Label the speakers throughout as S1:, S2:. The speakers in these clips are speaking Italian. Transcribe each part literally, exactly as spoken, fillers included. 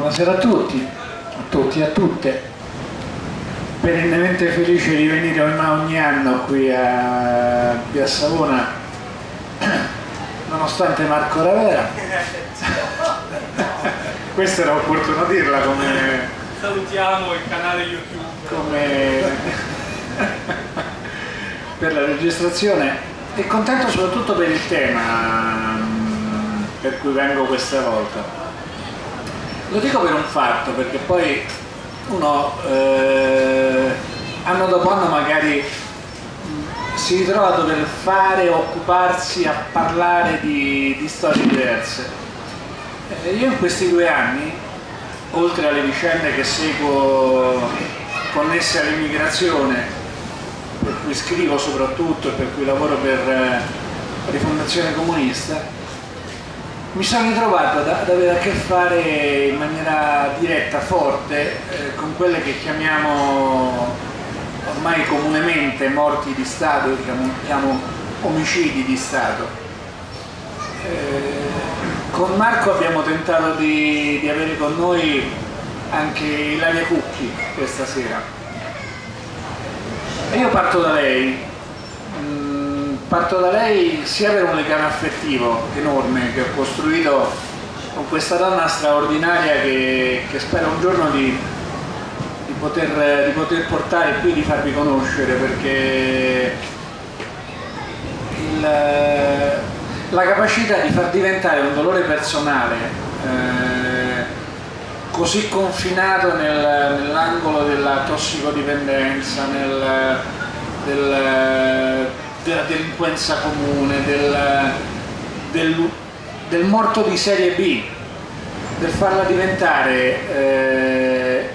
S1: Buonasera a tutti, a tutti e a tutte. Perennemente felice di venire ogni anno qui a Via Savona, nonostante Marco Ravera. Questa era opportuno dirla come...
S2: Salutiamo il canale YouTube.
S1: Come per la registrazione, e contento soprattutto per il tema per cui vengo questa volta. Lo dico per un fatto, perché poi uno eh, anno dopo anno magari si ritrova a dover fare, occuparsi, a parlare di, di storie diverse. Eh, io in questi due anni, oltre alle vicende che seguo connesse all'immigrazione, per cui scrivo soprattutto e per cui lavoro per eh, Rifondazione Comunista, mi sono ritrovato ad, ad avere a che fare in maniera diretta, forte, eh, con quelle che chiamiamo ormai comunemente morti di Stato, che chiamo, chiamo omicidi di Stato. Eh, con Marco abbiamo tentato di, di avere con noi anche Ilaria Cucchi questa sera. E io parto da lei. Parto da lei sia per un legame affettivo enorme che ho costruito con questa donna straordinaria che, che spero un giorno di, di, poter, di poter portare qui, di farvi conoscere, perché il, la capacità di far diventare un dolore personale eh, così confinato nel, nell'angolo della tossicodipendenza, nel, del, della delinquenza comune, del, del, del morto di serie B, del farla diventare eh,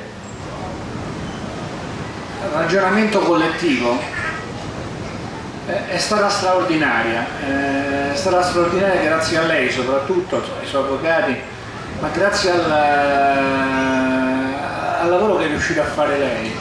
S1: ragionamento collettivo, eh, è stata straordinaria, eh, è stata straordinaria grazie a lei soprattutto, ai suoi avvocati, ma grazie al, al lavoro che è riuscita a fare lei.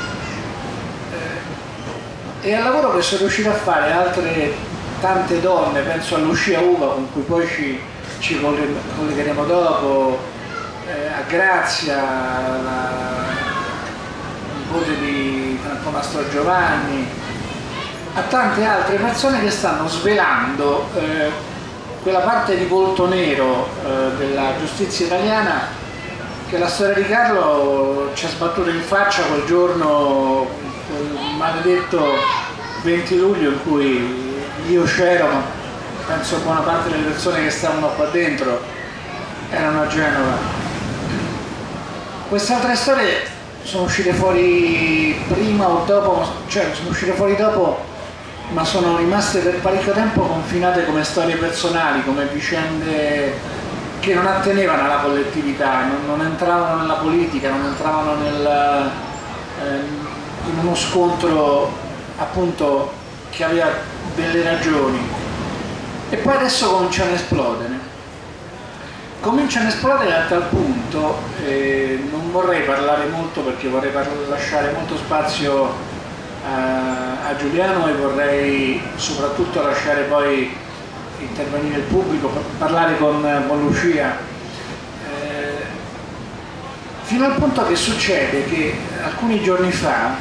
S1: E al lavoro che sono riuscita a fare altre tante donne, penso a Lucia Uva, con cui poi ci, ci collegheremo dopo, eh, a Grazia, la nipote di Franco Mastro Giovanni, a tante altre persone che stanno svelando eh, quella parte di volto nero eh, della giustizia italiana che la storia di Carlo ci ha sbattuto in faccia quel giorno, quel maledetto venti luglio in cui io c'ero, ma penso buona parte delle persone che stavano qua dentro erano a Genova. Queste altre storie sono uscite fuori prima o dopo, cioè sono uscite fuori dopo, ma sono rimaste per parecchio tempo confinate come storie personali, come vicende che non attenevano alla collettività, non, non entravano nella politica, non entravano nel, eh, in uno scontro appunto che aveva delle ragioni. E poi adesso cominciano a esplodere. Cominciano a esplodere a tal punto, eh, non vorrei parlare molto perché vorrei lasciare molto spazio a, a Giuliano e vorrei soprattutto lasciare poi intervenire il pubblico, parlare con, con Lucia, eh, fino al punto che succede che alcuni giorni fa,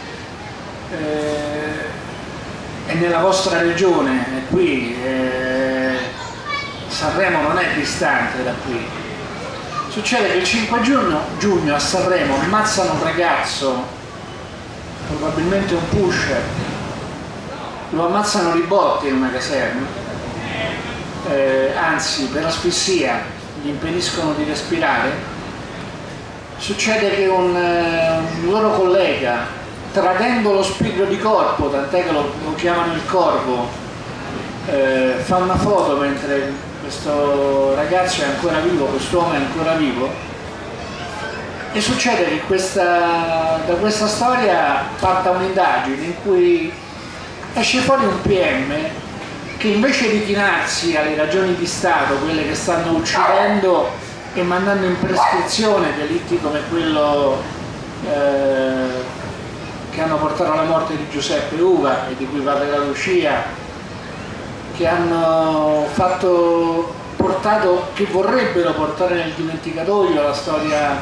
S1: eh, e nella vostra regione, è qui, eh, Sanremo non è distante da qui, succede che il cinque giugno, giugno a Sanremo ammazzano un ragazzo, probabilmente un pusher, lo ammazzano di botte in una caserma. Eh, anzi per asfissia gli impediscono di respirare. Succede che un, eh, un loro collega, tradendo lo spirito di corpo, tant'è che lo, lo chiamano il corvo, eh, fa una foto mentre questo ragazzo è ancora vivo, quest'uomo è ancora vivo, e succede che questa, da questa storia parta un'indagine in cui esce fuori un P M che invece di chinarsi alle ragioni di Stato, quelle che stanno uccidendo e mandando in prescrizione delitti come quello eh, che hanno portato alla morte di Giuseppe Uva e di cui parlerà Lucia, che hanno fatto, portato, che vorrebbero portare nel dimenticatoio la storia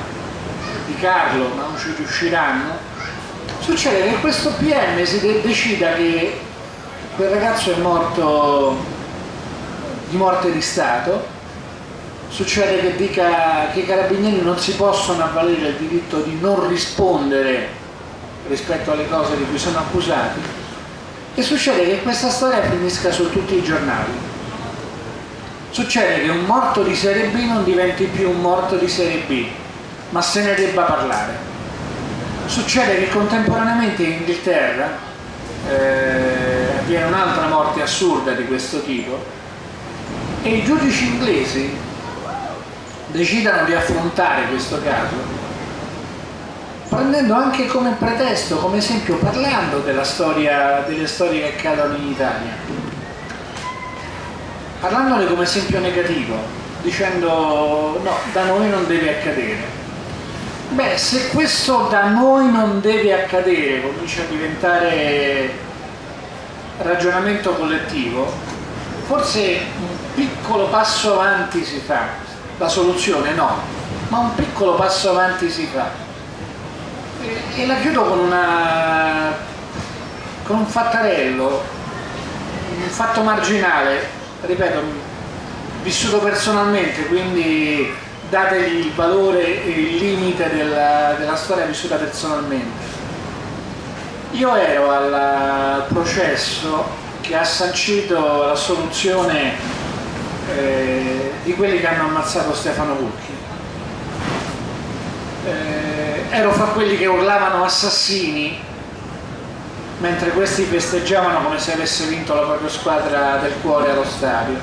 S1: di Carlo, ma non ci riusciranno, succede che questo P M si de decida che quel ragazzo è morto di morte di Stato, succede che dica che i carabinieri non si possono avvalere il diritto di non rispondere rispetto alle cose di cui sono accusati, e succede che questa storia finisca su tutti i giornali. Succede che un morto di serie B non diventi più un morto di serie B, ma se ne debba parlare. Succede che contemporaneamente in Inghilterra eh, avviene un'altra morte assurda di questo tipo e i giudici inglesi decidano di affrontare questo caso prendendo anche come pretesto, come esempio, parlando della storia, delle storie che accadono in Italia, parlandone come esempio negativo, dicendo no, da noi non deve accadere. Beh, se questo da noi non deve accadere comincia a diventare ragionamento collettivo, forse un piccolo passo avanti si fa. La soluzione no, ma un piccolo passo avanti si fa. E, e la chiudo con, una, con un fattarello, un fatto marginale, ripeto, vissuto personalmente, quindi dategli il valore e il limite della, della storia vissuta personalmente. Io ero al processo che ha sancito l'assoluzione eh, di quelli che hanno ammazzato Stefano Cucchi. Eh, ero fra quelli che urlavano assassini mentre questi festeggiavano come se avesse vinto la propria squadra del cuore allo stadio.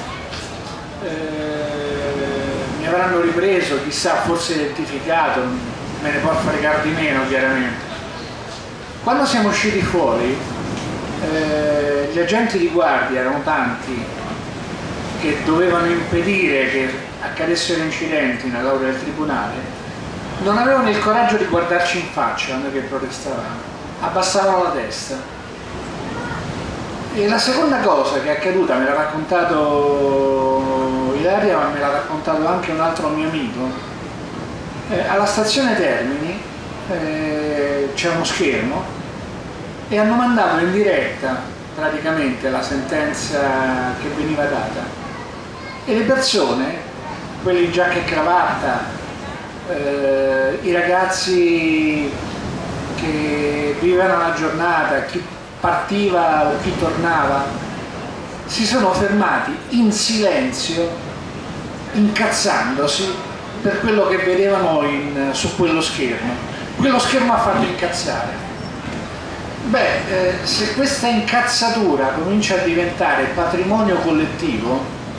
S1: Eh, mi avranno ripreso, chissà, forse identificato, me ne può fregare di meno chiaramente. Quando siamo usciti fuori, eh, gli agenti di guardia erano tanti che dovevano impedire che accadessero incidenti nell'aula del tribunale, non avevano il coraggio di guardarci in faccia noi che protestavamo, abbassavano la testa. E la seconda cosa che è accaduta, me l'ha raccontato Ilaria, ma me l'ha raccontato anche un altro mio amico, eh, alla stazione Termini eh, c'è uno schermo e hanno mandato in diretta praticamente la sentenza che veniva data, e le persone, quelli in giacca e cravatta, eh, i ragazzi che vivevano la giornata, chi partiva o chi tornava, si sono fermati in silenzio, incazzandosi per quello che vedevano in, su quello schermo. Quello schermo ha fatto incazzare. Beh, eh, se questa incazzatura comincia a diventare patrimonio collettivo,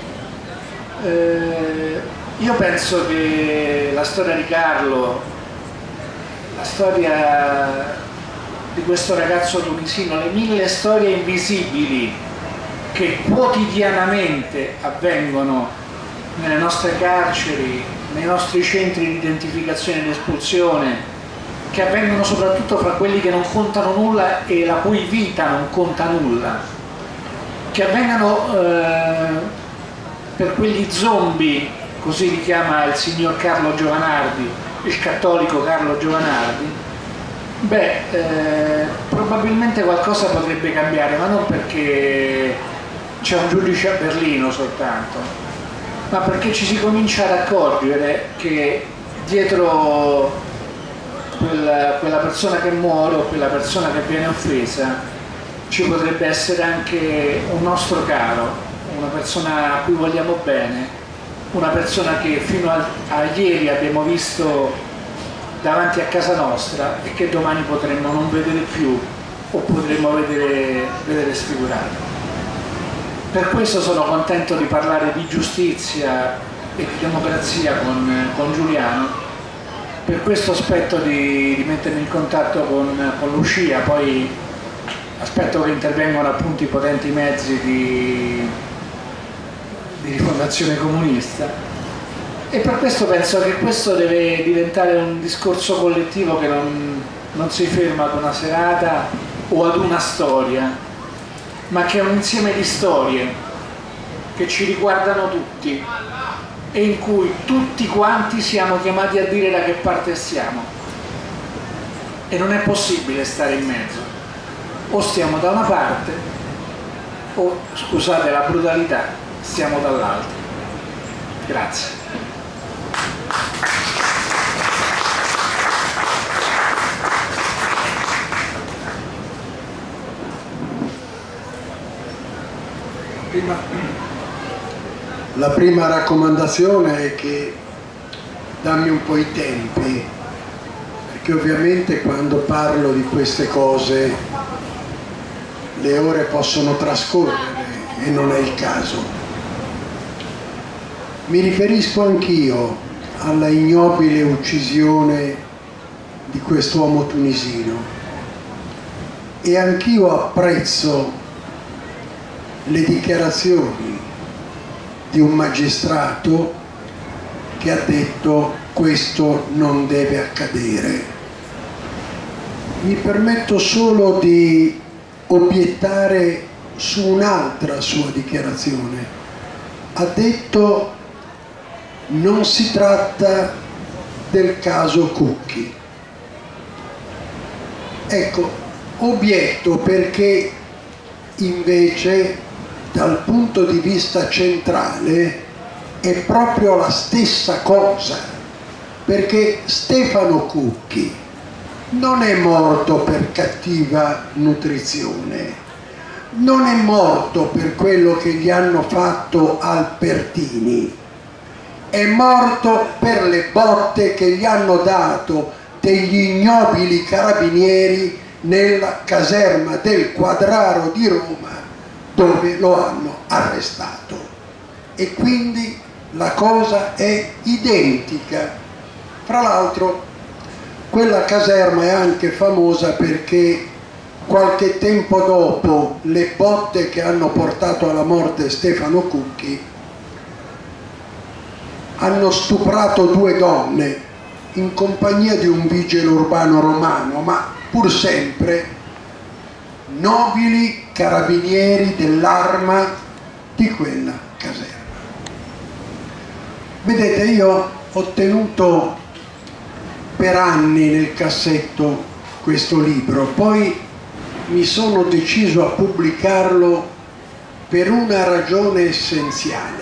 S1: eh, io penso che la storia di Carlo, la storia di questo ragazzo tunisino, le mille storie invisibili che quotidianamente avvengono nelle nostre carceri, nei nostri centri di identificazione e di espulsione, che avvengono soprattutto fra quelli che non contano nulla e la cui vita non conta nulla, che avvengano eh, per quegli zombie, così li chiama il signor Carlo Giovanardi, il cattolico Carlo Giovanardi. Beh, eh, probabilmente qualcosa potrebbe cambiare, ma non perché c'è un giudice a Berlino soltanto, ma perché ci si comincia ad accorgere che dietro quella, quella persona che muore o quella persona che viene offesa ci potrebbe essere anche un nostro caro, una persona a cui vogliamo bene, una persona che fino a, a ieri abbiamo visto davanti a casa nostra e che domani potremmo non vedere più o potremmo vedere, vedere sfigurato. Per questo sono contento di parlare di giustizia e di democrazia con, con Giuliano, per questo aspetto di, di mettermi in contatto con, con Lucia, poi aspetto che intervengano appunto i potenti mezzi di, di Rifondazione Comunista. E per questo penso che questo deve diventare un discorso collettivo che non, non si ferma ad una serata o ad una storia, ma che è un insieme di storie che ci riguardano tutti, e in cui tutti quanti siamo chiamati a dire da che parte siamo, e non è possibile stare in mezzo, o stiamo da una parte o, scusate la brutalità, stiamo dall'altra. Grazie.
S3: Prima, la prima raccomandazione è che dammi un po' i tempi, perché ovviamente quando parlo di queste cose le ore possono trascorrere e non è il caso. Mi riferisco anch'io alla ignobile uccisione di quest'uomo tunisino e anch'io apprezzo le dichiarazioni di un magistrato che ha detto questo non deve accadere. Mi permetto solo di obiettare su un'altra sua dichiarazione. Ha detto non si tratta del caso Cucchi. Ecco, obietto perché invece dal punto di vista centrale è proprio la stessa cosa, perché Stefano Cucchi non è morto per cattiva nutrizione, non è morto per quello che gli hanno fatto al Pertini, è morto per le botte che gli hanno dato degli ignobili carabinieri nella caserma del Quadraro di Roma, dove lo hanno arrestato. E quindi la cosa è identica. Fra l'altro quella caserma è anche famosa perché qualche tempo dopo le botte che hanno portato alla morte Stefano Cucchi hanno stuprato due donne in compagnia di un vigile urbano romano, ma pur sempre nobili carabinieri dell'Arma di quella caserma. Vedete, io ho tenuto per anni nel cassetto questo libro, poi mi sono deciso a pubblicarlo per una ragione essenziale,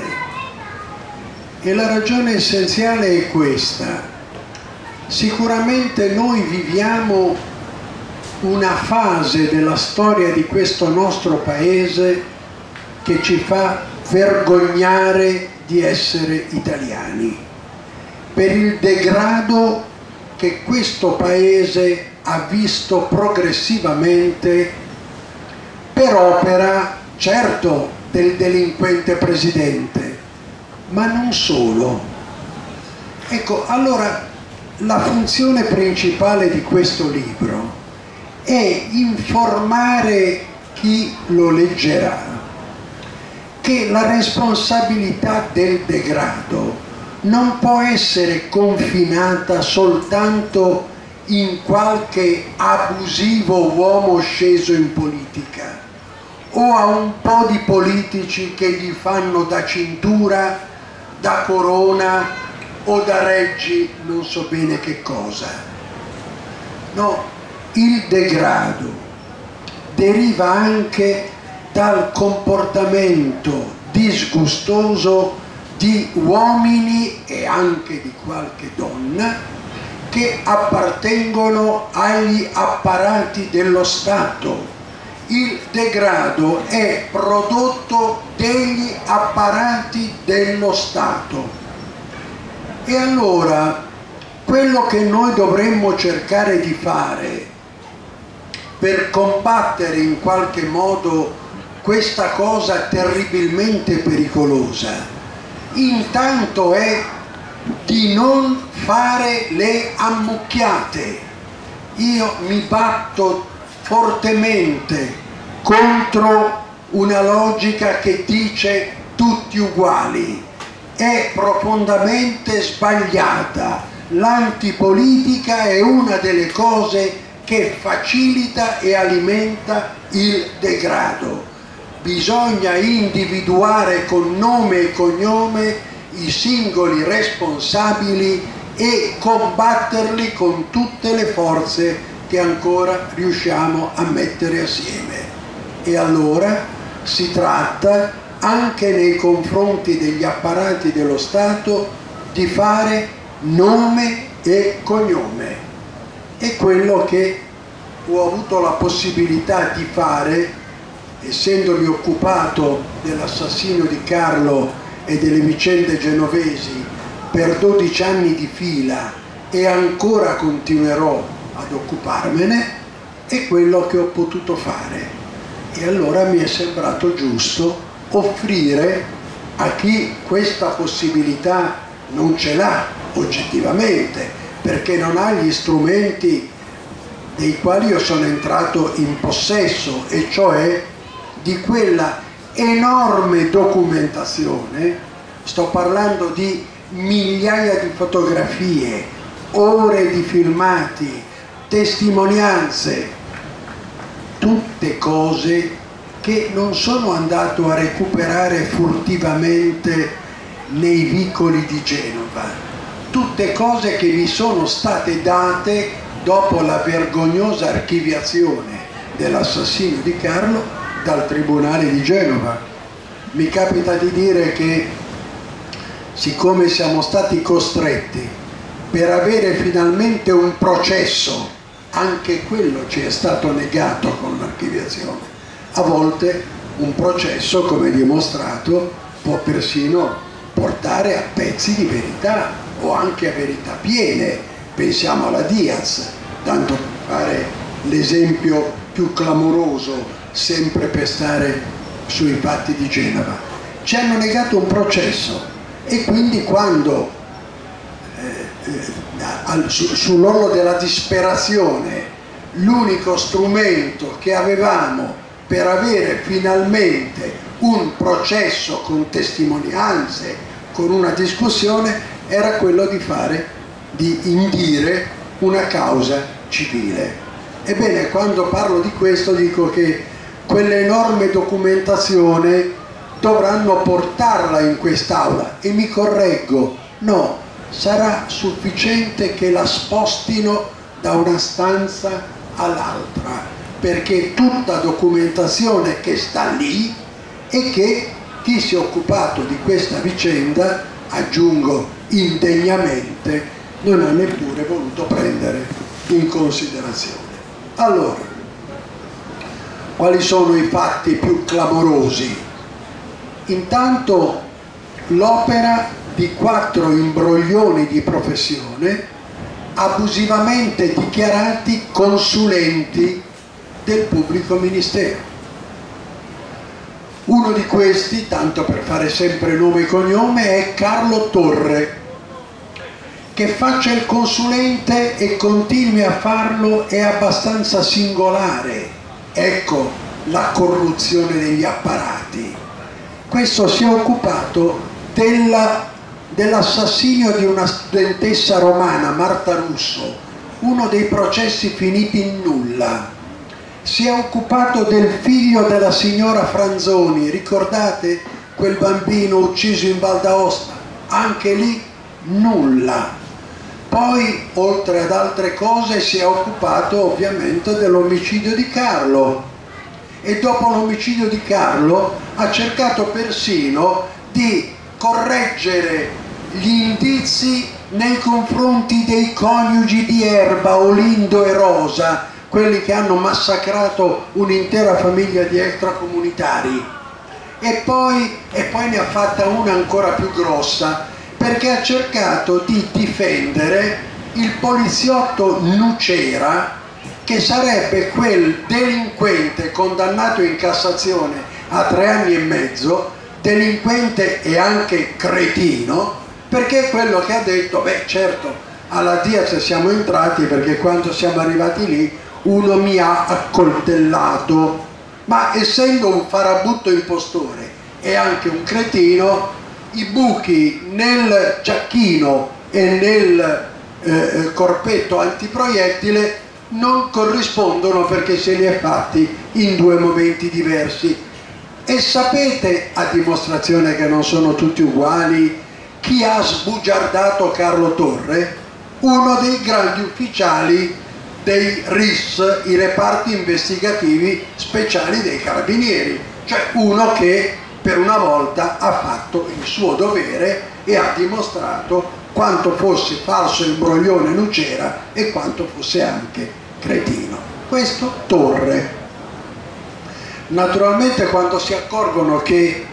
S3: e la ragione essenziale è questa: sicuramente noi viviamo una fase della storia di questo nostro paese che ci fa vergognare di essere italiani, per il degrado che questo paese ha visto progressivamente per opera, certo, del delinquente presidente, ma non solo. Ecco, allora la funzione principale di questo libro è informare chi lo leggerà che la responsabilità del degrado non può essere confinata soltanto in qualche abusivo uomo sceso in politica o a un po' di politici che gli fanno da cintura, da corona o da reggi, non so bene che cosa. No, il degrado deriva anche dal comportamento disgustoso di uomini e anche di qualche donna che appartengono agli apparati dello Stato. Il degrado è prodotto degli apparati dello Stato. E allora quello che noi dovremmo cercare di fare per combattere in qualche modo questa cosa terribilmente pericolosa, intanto è di non fare le ammucchiate. Io mi batto fortemente contro una logica che dice tutti uguali. È profondamente sbagliata. L'antipolitica è una delle cose che facilita e alimenta il degrado. Bisogna individuare con nome e cognome i singoli responsabili e combatterli con tutte le forze che ancora riusciamo a mettere assieme. E allora si tratta anche nei confronti degli apparati dello Stato di fare nome e cognome. È quello che ho avuto la possibilità di fare, essendomi occupato dell'assassinio di Carlo e delle vicende genovesi per dodici anni di fila e ancora continuerò ad occuparmene, è quello che ho potuto fare. E allora mi è sembrato giusto offrire a chi questa possibilità non ce l'ha oggettivamente, perché non ha gli strumenti dei quali io sono entrato in possesso, e cioè di quella enorme documentazione. Sto parlando di migliaia di fotografie, ore di filmati, testimonianze, tutte cose che non sono andato a recuperare furtivamente nei vicoli di Genova, tutte cose che mi sono state date dopo la vergognosa archiviazione dell'assassinio di Carlo dal Tribunale di Genova. Mi capita di dire che, siccome siamo stati costretti per avere finalmente un processo, anche quello ci è stato negato con l'archiviazione, a volte un processo, come dimostrato, può persino portare a pezzi di verità o anche a verità piene. Pensiamo alla Diaz, tanto per fare l'esempio più clamoroso, sempre per stare sui fatti di Genova. Ci hanno negato un processo, e quindi quando eh, eh, su, sull'orlo della disperazione l'unico strumento che avevamo per avere finalmente un processo con testimonianze, con una discussione, era quello di fare, di indire una causa civile. Ebbene, quando parlo di questo dico che quell'enorme documentazione dovranno portarla in quest'aula, e mi correggo, no, sarà sufficiente che la spostino da una stanza all'altra, perché tutta documentazione che sta lì e che chi si è occupato di questa vicenda, aggiungo indegnamente, non ha neppure voluto prendere in considerazione. Allora, quali sono i fatti più clamorosi? Intanto l'opera di quattro imbroglioni di professione abusivamente dichiarati consulenti del pubblico ministero. Uno di questi, tanto per fare sempre nome e cognome, è Carlo Torre. Che faccia il consulente e continui a farlo è abbastanza singolare. Ecco la corruzione degli apparati. Questo si è occupato della, dell'assassinio di una studentessa romana, Marta Russo, uno dei processi finiti in nulla. Si è occupato del figlio della signora Franzoni, ricordate quel bambino ucciso in Val d'Aosta? Anche lì nulla. Poi, oltre ad altre cose, si è occupato ovviamente dell'omicidio di Carlo, e dopo l'omicidio di Carlo ha cercato persino di correggere gli indizi nei confronti dei coniugi di Erba, Olindo e Rosa, quelli che hanno massacrato un'intera famiglia di extracomunitari. E poi, e poi ne ha fatta una ancora più grossa, perché ha cercato di difendere il poliziotto Nucera, che sarebbe quel delinquente condannato in Cassazione a tre anni e mezzo, delinquente e anche cretino, perché è quello che ha detto: beh, certo, alla Diaz siamo entrati perché quando siamo arrivati lì uno mi ha accoltellato, ma essendo un farabutto impostore e anche un cretino, i buchi nel giacchino e nel eh, corpetto antiproiettile non corrispondono, perché se li è fatti in due momenti diversi. E sapete, a dimostrazione che non sono tutti uguali, chi ha sbugiardato Carlo Torre? Uno dei grandi ufficiali dei R I S, i reparti investigativi speciali dei carabinieri, cioè uno che per una volta ha fatto il suo dovere e ha dimostrato quanto fosse falso imbroglione Nucera e quanto fosse anche cretino. Questo Torre. Naturalmente quando si accorgono che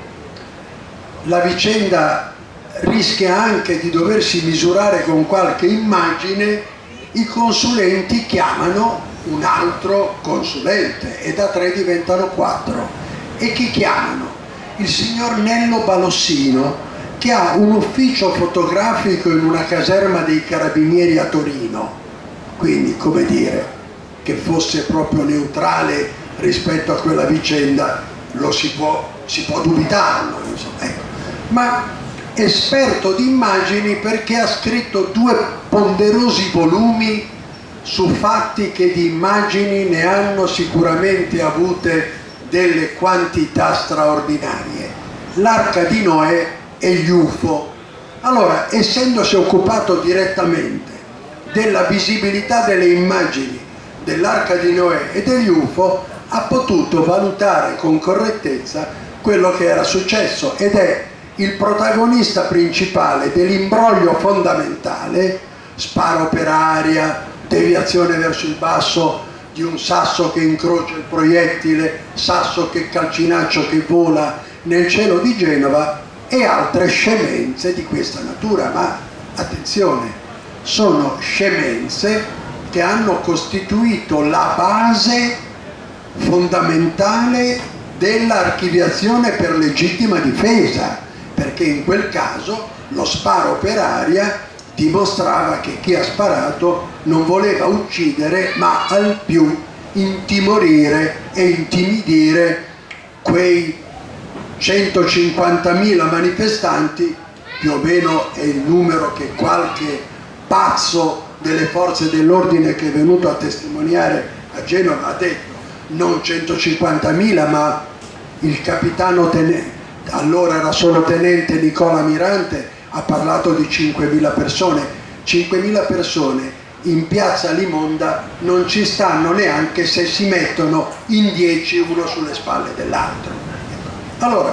S3: la vicenda rischia anche di doversi misurare con qualche immagine, i consulenti chiamano un altro consulente e da tre diventano quattro. E chi chiamano? Il signor Nello Balossino, che ha un ufficio fotografico in una caserma dei carabinieri a Torino, quindi come dire che fosse proprio neutrale rispetto a quella vicenda lo si può, si può dubitarlo, insomma, ecco. Ma esperto di immagini perché ha scritto due ponderosi volumi su fatti che di immagini ne hanno sicuramente avute delle quantità straordinarie: l'Arca di Noè e gli U F O. Allora, essendosi occupato direttamente della visibilità delle immagini dell'Arca di Noè e degli U F O, ha potuto valutare con correttezza quello che era successo ed è il protagonista principale dell'imbroglio fondamentale: sparo per aria, deviazione verso il basso di un sasso che incrocia il proiettile, sasso che calcinaccio che vola nel cielo di Genova e altre scemenze di questa natura. Ma attenzione, sono scemenze che hanno costituito la base fondamentale dell'archiviazione per legittima difesa, perché in quel caso lo sparo per aria dimostrava che chi ha sparato non voleva uccidere ma al più intimorire e intimidire quei centocinquantamila manifestanti, più o meno è il numero che qualche pazzo delle forze dell'ordine che è venuto a testimoniare a Genova ha detto, non centocinquantamila, ma il capitano tenente, allora era solo tenente Nicola Mirante, ha parlato di cinquemila persone. cinquemila persone in piazza Limonda non ci stanno neanche se si mettono in dieci uno sulle spalle dell'altro. Allora,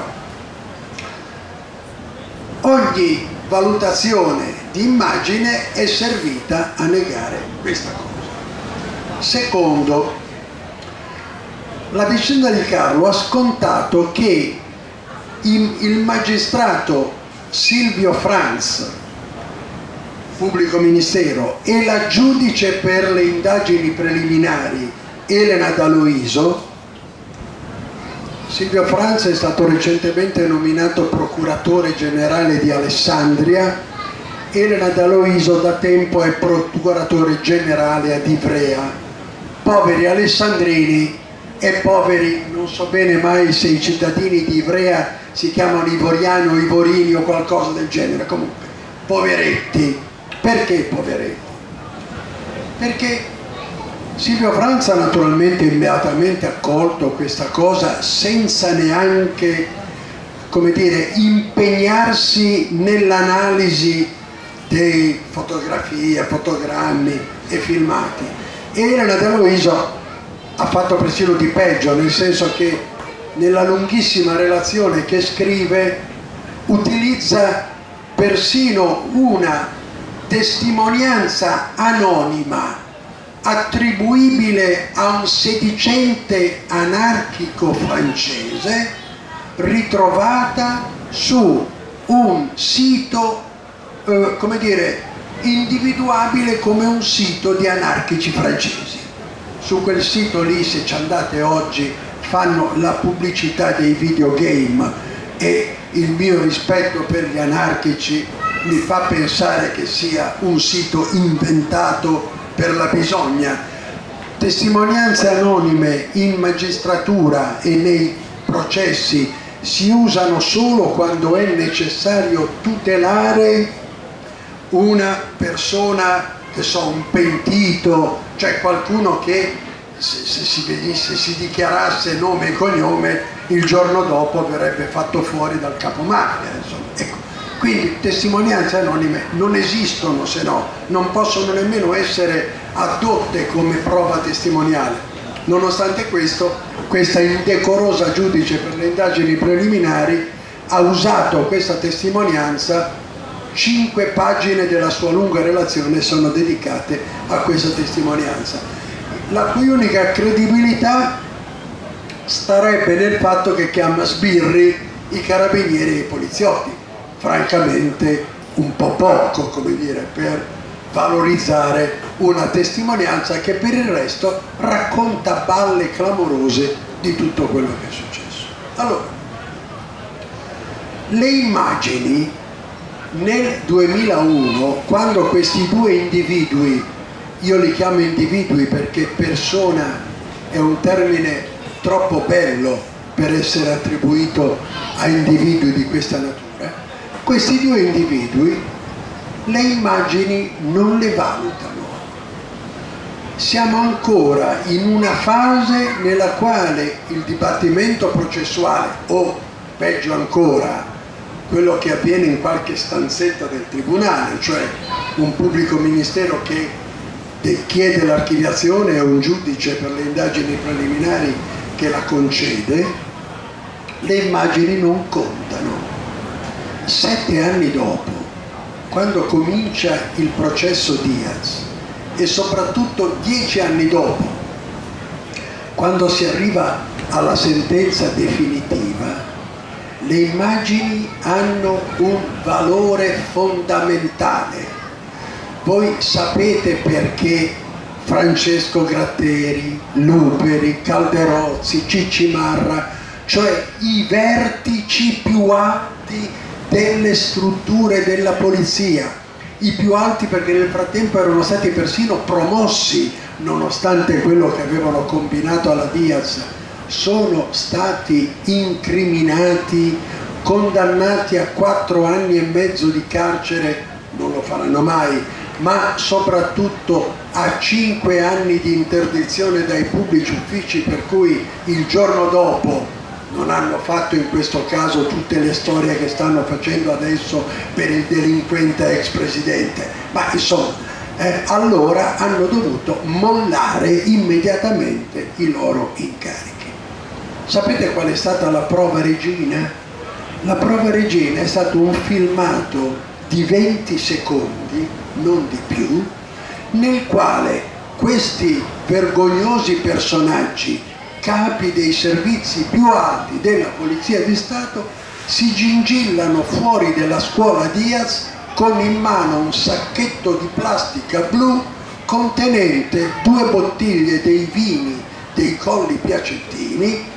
S3: ogni valutazione di immagine è servita a negare questa cosa. Secondo, la vicenda di Carlo ha scontato che il magistrato Silvio Franz, pubblico ministero, e la giudice per le indagini preliminari Elena D'Aloiso. Silvio Franz è stato recentemente nominato procuratore generale di Alessandria, Elena D'Aloiso da tempo è procuratore generale ad Ivrea. Poveri alessandrini e poveri, non so bene mai se i cittadini di Ivrea si chiamano Ivoriani o Ivorini o qualcosa del genere, comunque poveretti. Perché poveretti? Perché Silvio Franz ha naturalmente immediatamente accolto questa cosa senza neanche, come dire, impegnarsi nell'analisi di fotografie, fotogrammi e filmati. Elena D'Aloiso ha fatto persino di peggio, nel senso che nella lunghissima relazione che scrive utilizza persino una testimonianza anonima attribuibile a un sedicente anarchico francese ritrovata su un sito, eh, come dire, individuabile come un sito di anarchici francesi. Su quel sito lì, se ci andate oggi, fanno la pubblicità dei videogame e il mio rispetto per gli anarchici mi fa pensare che sia un sito inventato per la bisogna. Testimonianze anonime in magistratura e nei processi si usano solo quando è necessario tutelare una persona, che so, un pentito, cioè qualcuno che se, se, si venisse, si dichiarasse nome e cognome il giorno dopo verrebbe fatto fuori dal capomafia, insomma. Ecco. Quindi testimonianze anonime non esistono, se no non possono nemmeno essere addotte come prova testimoniale. Nonostante questo, questa indecorosa giudice per le indagini preliminari ha usato questa testimonianza. Cinque pagine della sua lunga relazione sono dedicate a questa testimonianza, la cui unica credibilità starebbe nel fatto che chiama sbirri i carabinieri e i poliziotti. Francamente un po' poco, come dire, per valorizzare una testimonianza che per il resto racconta balle clamorose di tutto quello che è successo. Allora, le immagini nel duemilauno, quando questi due individui, io li chiamo individui perché persona è un termine troppo bello per essere attribuito a individui di questa natura, questi due individui le immagini non le valutano. Siamo ancora in una fase nella quale il dibattimento processuale, o peggio ancora quello che avviene in qualche stanzetta del tribunale, cioè un pubblico ministero che chiede l'archiviazione e un giudice per le indagini preliminari che la concede, le immagini non contano. Sette anni dopo, quando comincia il processo Diaz, e soprattutto dieci anni dopo, quando si arriva alla sentenza definitiva, le immagini hanno un valore fondamentale. Voi sapete perché Francesco Gratteri, Luperi, Calderozzi, Cicci Marra, cioè i vertici più alti delle strutture della polizia, i più alti perché nel frattempo erano stati persino promossi, nonostante quello che avevano combinato alla Diaz, sono stati incriminati, condannati a quattro anni e mezzo di carcere, non lo faranno mai, ma soprattutto a cinque anni di interdizione dai pubblici uffici, per cui il giorno dopo non hanno fatto in questo caso tutte le storie che stanno facendo adesso per il delinquente ex presidente, ma insomma eh, allora hanno dovuto mollare immediatamente i loro incarichi. Sapete qual è stata la prova regina? La prova regina è stato un filmato di venti secondi, non di più, nel quale questi vergognosi personaggi, capi dei servizi più alti della Polizia di Stato, si gingillano fuori della scuola Diaz con in mano un sacchetto di plastica blu contenente due bottiglie dei vini dei Colli Piacentini,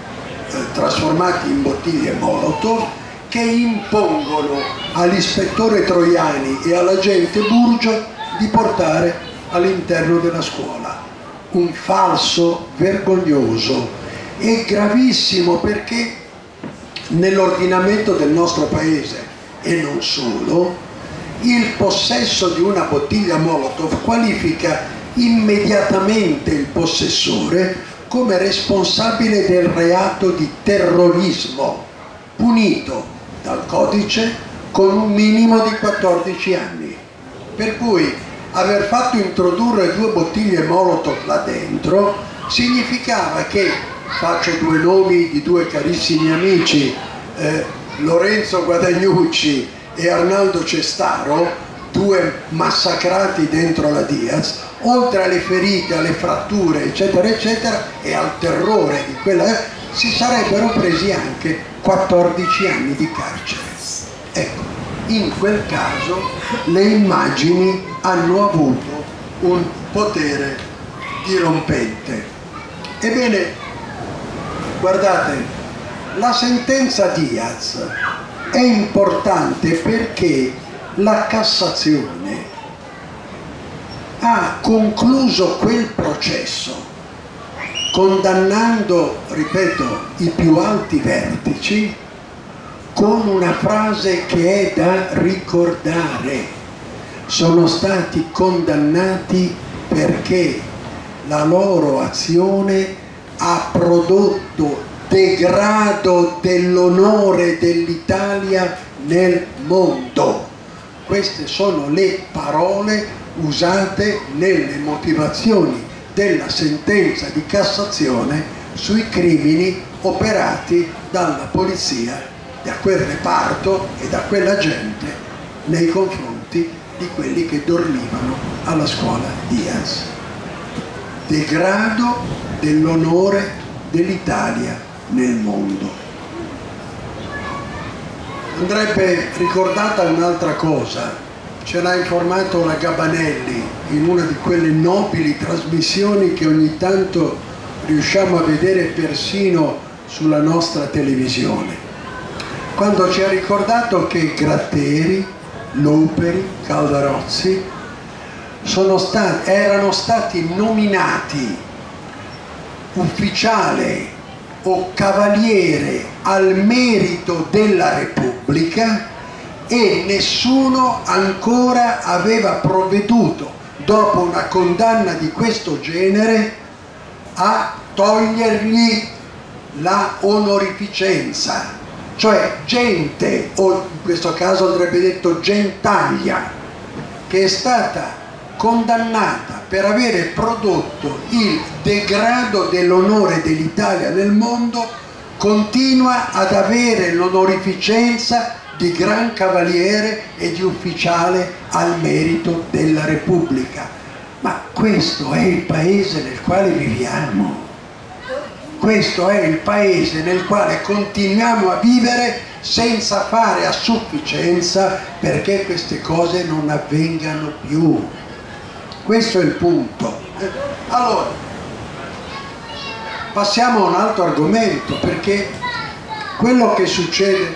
S3: trasformati in bottiglie Molotov, che impongono all'ispettore Troiani e all'agente Burgio di portare all'interno della scuola. Un falso vergognoso e gravissimo, perché nell'ordinamento del nostro paese, e non solo, il possesso di una bottiglia Molotov qualifica immediatamente il possessore come responsabile del reato di terrorismo, punito dal codice con un minimo di quattordici anni. Per cui aver fatto introdurre due bottiglie Molotov là dentro significava che, faccio due nomi di due carissimi amici, eh, Lorenzo Guadagnucci e Arnaldo Cestaro, due massacrati dentro la Diaz, oltre alle ferite, alle fratture, eccetera, eccetera, e al terrore di quella, eh, si sarebbero presi anche quattordici anni di carcere. Ecco, in quel caso le immagini hanno avuto un potere dirompente. Ebbene, guardate, la sentenza Diaz è importante perché la Cassazione ha concluso quel processo condannando, ripeto, i più alti vertici con una frase che è da ricordare: sono stati condannati perché la loro azione ha prodotto degrado dell'onore dell'Italia nel mondo. Queste sono le parole usate nelle motivazioni della sentenza di Cassazione sui crimini operati dalla polizia, da quel reparto e da quella gente nei confronti di quelli che dormivano alla scuola Diaz. Degrado dell'onore dell'Italia nel mondo. Andrebbe ricordata un'altra cosa, ce l'ha informato la Gabanelli in una di quelle nobili trasmissioni che ogni tanto riusciamo a vedere persino sulla nostra televisione, quando ci ha ricordato che Gratteri, Luperi, Caldarozzi sono stati, erano stati nominati ufficiale o cavaliere al merito della Repubblica e nessuno ancora aveva provveduto, dopo una condanna di questo genere, a togliergli la onorificenza. Cioè gente, o in questo caso andrebbe detto gentaglia, che è stata condannata per avere prodotto il degrado dell'onore dell'Italia nel mondo, continua ad avere l'onorificenza di gran cavaliere e di ufficiale al merito della Repubblica. Ma questo è il paese nel quale viviamo. Questo è il paese nel quale continuiamo a vivere senza fare a sufficienza perché queste cose non avvengano più. Questo è il punto. Allora, passiamo a un altro argomento, perché quello che succede...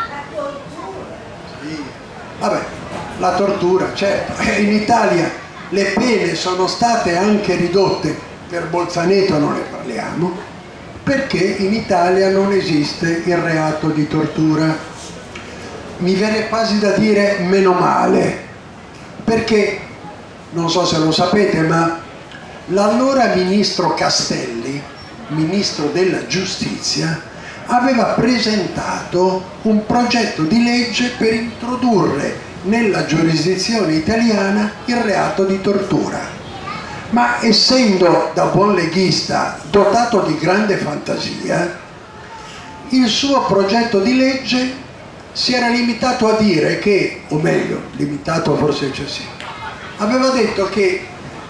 S3: Sì, vabbè, la tortura, certo. In Italia le pene sono state anche ridotte, per Bolzaneto non ne parliamo, perché in Italia non esiste il reato di tortura. Mi viene quasi da dire meno male, perché non so se lo sapete, ma l'allora ministro Castelli, ministro della giustizia, aveva presentato un progetto di legge per introdurre nella giurisdizione italiana il reato di tortura. Ma essendo da buon leghista dotato di grande fantasia, il suo progetto di legge si era limitato a dire che, o meglio, limitato forse eccessivo, aveva detto che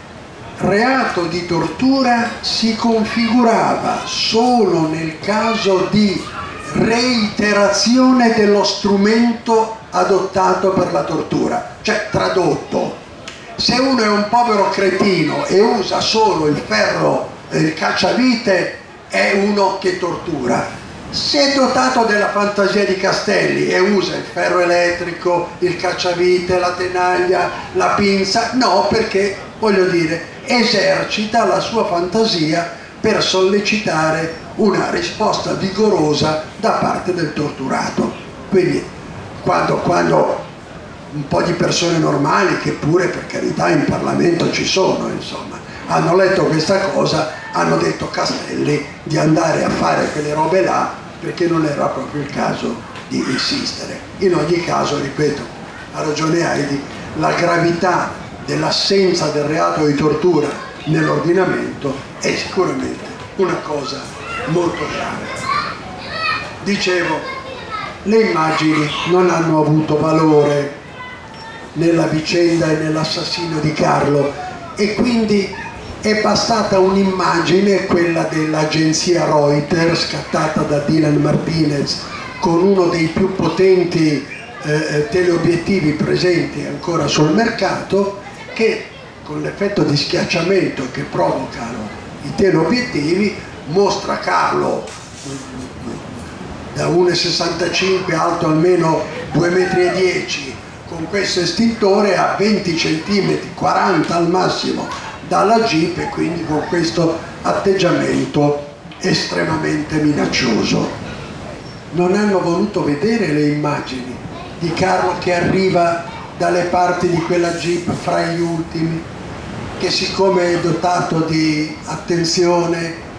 S3: reato di tortura si configurava solo nel caso di reiterazione dello strumento adottato per la tortura. Cioè, tradotto, se uno è un povero cretino e usa solo il ferro, il cacciavite, è uno che tortura. Se è dotato della fantasia di Castelli e usa il ferro elettrico, il cacciavite, la tenaglia, la pinza, no, perché, voglio dire, esercita la sua fantasia per sollecitare una risposta vigorosa da parte del torturato. Quindi quando, quando un po' di persone normali, che pure per carità in Parlamento ci sono, insomma, hanno letto questa cosa, hanno detto a Castelli di andare a fare quelle robe là perché non era proprio il caso di insistere. In ogni caso, ripeto, ha ragione Heidi, la gravità dell'assenza del reato di tortura nell'ordinamento è sicuramente una cosa molto grave. Dicevo, le immagini non hanno avuto valore nella vicenda e nell'assassinio di Carlo, e quindi è bastata un'immagine, quella dell'agenzia Reuters, scattata da Dylan Martinez con uno dei più potenti eh, teleobiettivi presenti ancora sul mercato, che con l'effetto di schiacciamento che provocano i teleobiettivi mostra Carlo da uno virgola sessantacinque, alto almeno due virgola dieci metri, con questo estintore a venti centimetri, quaranta al massimo dalla Jeep, e quindi con questo atteggiamento estremamente minaccioso. Non hanno voluto vedere le immagini di Carlo che arriva dalle parti di quella Jeep fra gli ultimi, che siccome è dotato di attenzione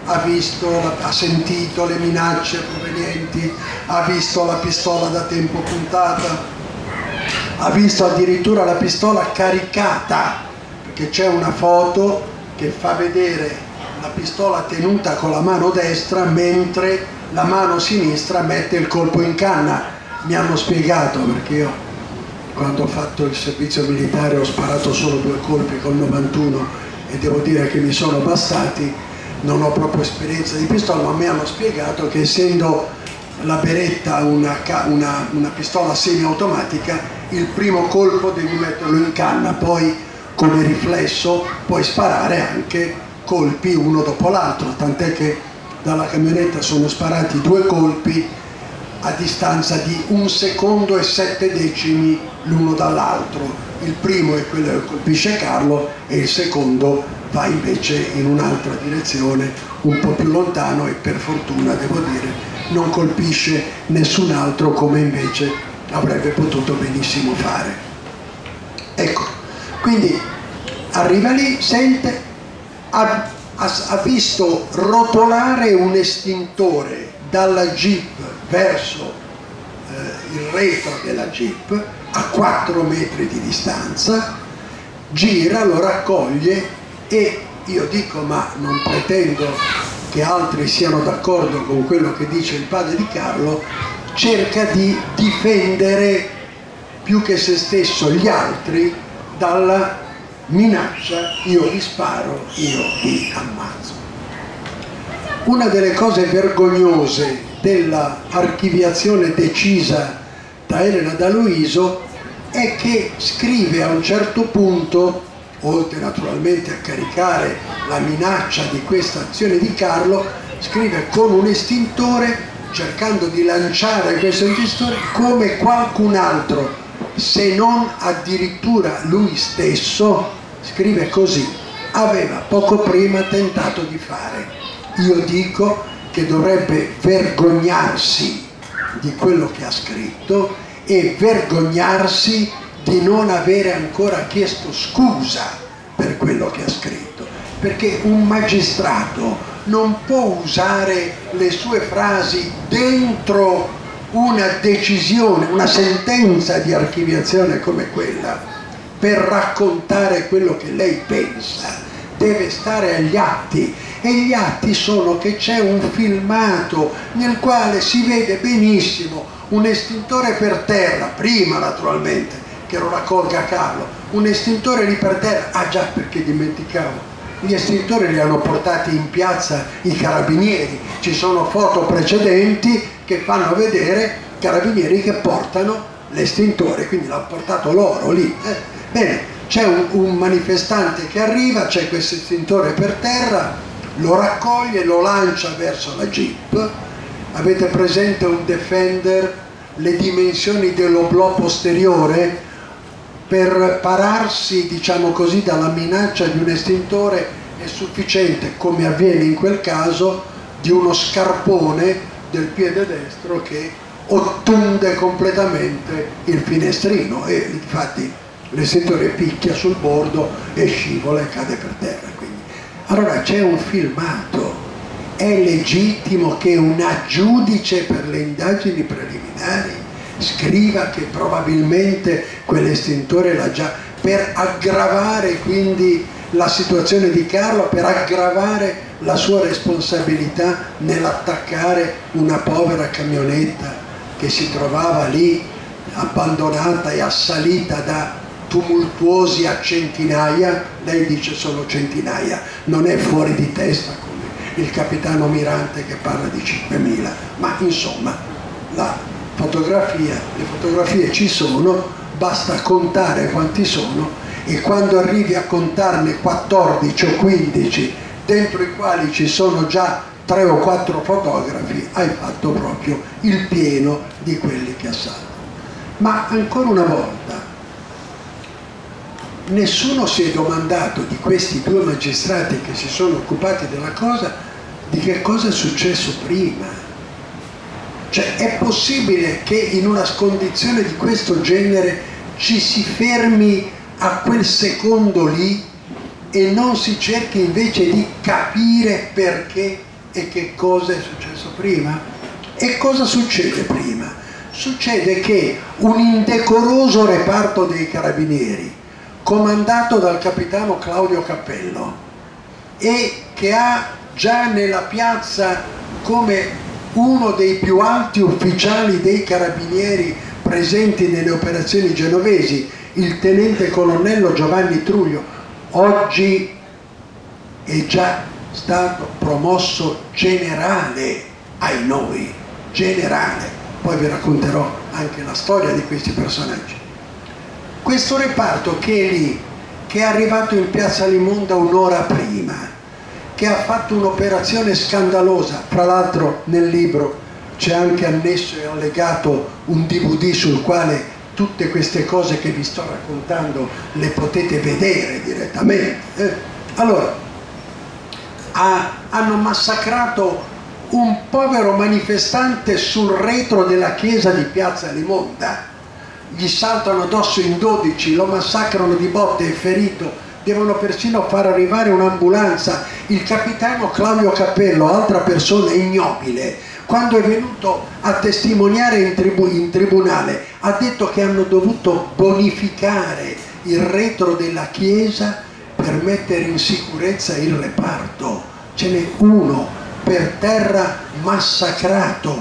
S3: ha visto, ha sentito le minacce provenienti, ha visto la pistola da tempo puntata, ha visto addirittura la pistola caricata, perché c'è una foto che fa vedere la pistola tenuta con la mano destra mentre la mano sinistra mette il colpo in canna. Mi hanno spiegato, perché io quando ho fatto il servizio militare ho sparato solo due colpi col novantuno e devo dire che mi sono bastati, non ho proprio esperienza di pistola, ma mi hanno spiegato che essendo la Beretta una, una, una pistola semiautomatica, il primo colpo devi metterlo in canna, poi come riflesso puoi sparare anche colpi uno dopo l'altro, tant'è che dalla camionetta sono sparati due colpi a distanza di un secondo e sette decimi l'uno dall'altro. Il primo è quello che colpisce Carlo e il secondo va invece in un'altra direzione, un po' più lontano, e per fortuna, devo dire, non colpisce nessun altro come invece avrebbe potuto benissimo fare. Ecco, quindi arriva lì, sente, ha, ha, ha visto rotolare un estintore dalla Jeep verso eh, il retro della Jeep a quattro metri di distanza, gira, lo raccoglie e io dico, ma non pretendo che altri siano d'accordo con quello che dice il padre di Carlo, cerca di difendere più che se stesso gli altri dalla minaccia: io vi sparo, io vi ammazzo. Una delle cose vergognose della archiviazione decisa da Elena D'Aloisio è che scrive a un certo punto, oltre naturalmente a caricare la minaccia di questa azione di Carlo, scrive con un estintore, cercando di lanciare questo estintore come qualcun altro, se non addirittura lui stesso, scrive così, aveva poco prima tentato di fare. Io dico che dovrebbe vergognarsi di quello che ha scritto e vergognarsi di non avere ancora chiesto scusa per quello che ha scritto, perché un magistrato non può usare le sue frasi dentro una decisione, una sentenza di archiviazione come quella per raccontare quello che lei pensa, deve stare agli atti, e gli atti sono che c'è un filmato nel quale si vede benissimo un estintore per terra, prima naturalmente che lo raccolga Carlo, un estintore lì per terra. Ah già, perché dimenticavo, gli estintori li hanno portati in piazza i carabinieri, ci sono foto precedenti che fanno vedere carabinieri che portano l'estintore, quindi l'ha portato loro lì. Eh, bene, c'è un, un manifestante che arriva, c'è questo estintore per terra, lo raccoglie, lo lancia verso la Jeep. Avete presente un Defender, le dimensioni dell'oblò posteriore? Per pararsi, diciamo così, dalla minaccia di un estintore è sufficiente, come avviene in quel caso, di uno scarpone del piede destro che ottunde completamente il finestrino e infatti l'estintore picchia sul bordo e scivola e cade per terra. Quindi. Allora c'è un filmato, è legittimo che una giudice per le indagini preliminari scriva che probabilmente quell'estintore l'ha già, per aggravare quindi la situazione di Carlo, per aggravare la sua responsabilità nell'attaccare una povera camionetta che si trovava lì abbandonata e assalita da tumultuosi a centinaia. Lei dice solo centinaia, non è fuori di testa come il capitano Mirante che parla di cinquemila, ma insomma la fotografia, le fotografie ci sono, basta contare quanti sono, e quando arrivi a contarne quattordici o quindici dentro i quali ci sono già tre o quattro fotografi, hai fatto proprio il pieno di quelli che assaltano. Ma ancora una volta nessuno si è domandato di questi due magistrati che si sono occupati della cosa di che cosa è successo prima. Cioè, è possibile che in una condizione di questo genere ci si fermi a quel secondo lì e non si cerchi invece di capire perché E che cosa è successo prima? E cosa succede prima? Succede che un indecoroso reparto dei carabinieri, comandato dal capitano Claudio Cappello, e che ha già nella piazza come uno dei più alti ufficiali dei carabinieri presenti nelle operazioni genovesi, il tenente colonnello Giovanni Truglio, oggi è già stato promosso generale, ai noi, generale. Poi vi racconterò anche la storia di questi personaggi. Questo reparto che è lì, che è arrivato in piazza Limonda un'ora prima, che ha fatto un'operazione scandalosa, fra l'altro nel libro c'è anche annesso e allegato un D V D sul quale tutte queste cose che vi sto raccontando le potete vedere direttamente. Eh? Allora, ha, hanno massacrato un povero manifestante sul retro della chiesa di piazza Limonda, gli saltano addosso in dodici, lo massacrano di botte, è ferito, devono persino far arrivare un'ambulanza. Il capitano Claudio Cappello, altra persona ignobile, quando è venuto a testimoniare in, tribu in tribunale, ha detto che hanno dovuto bonificare il retro della chiesa per mettere in sicurezza il reparto. Ce n'è uno per terra massacrato,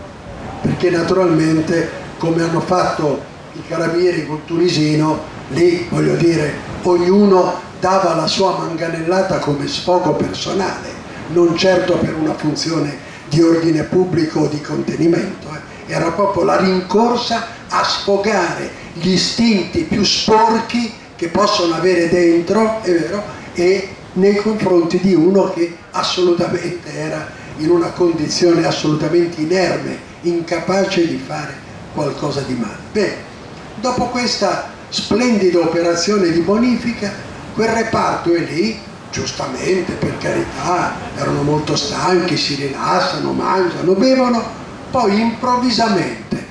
S3: perché naturalmente, come hanno fatto i carabinieri col tunisino, lì voglio dire ognuno dava la sua manganellata come sfogo personale, non certo per una funzione di ordine pubblico o di contenimento, eh. Era proprio la rincorsa a sfogare gli istinti più sporchi che possono avere dentro, è vero, e nei confronti di uno che assolutamente era in una condizione assolutamente inerme, incapace di fare qualcosa di male. Bene, dopo questa splendida operazione di bonifica, quel reparto è lì, giustamente, per carità, erano molto stanchi, si rilassano, mangiano, bevono, poi improvvisamente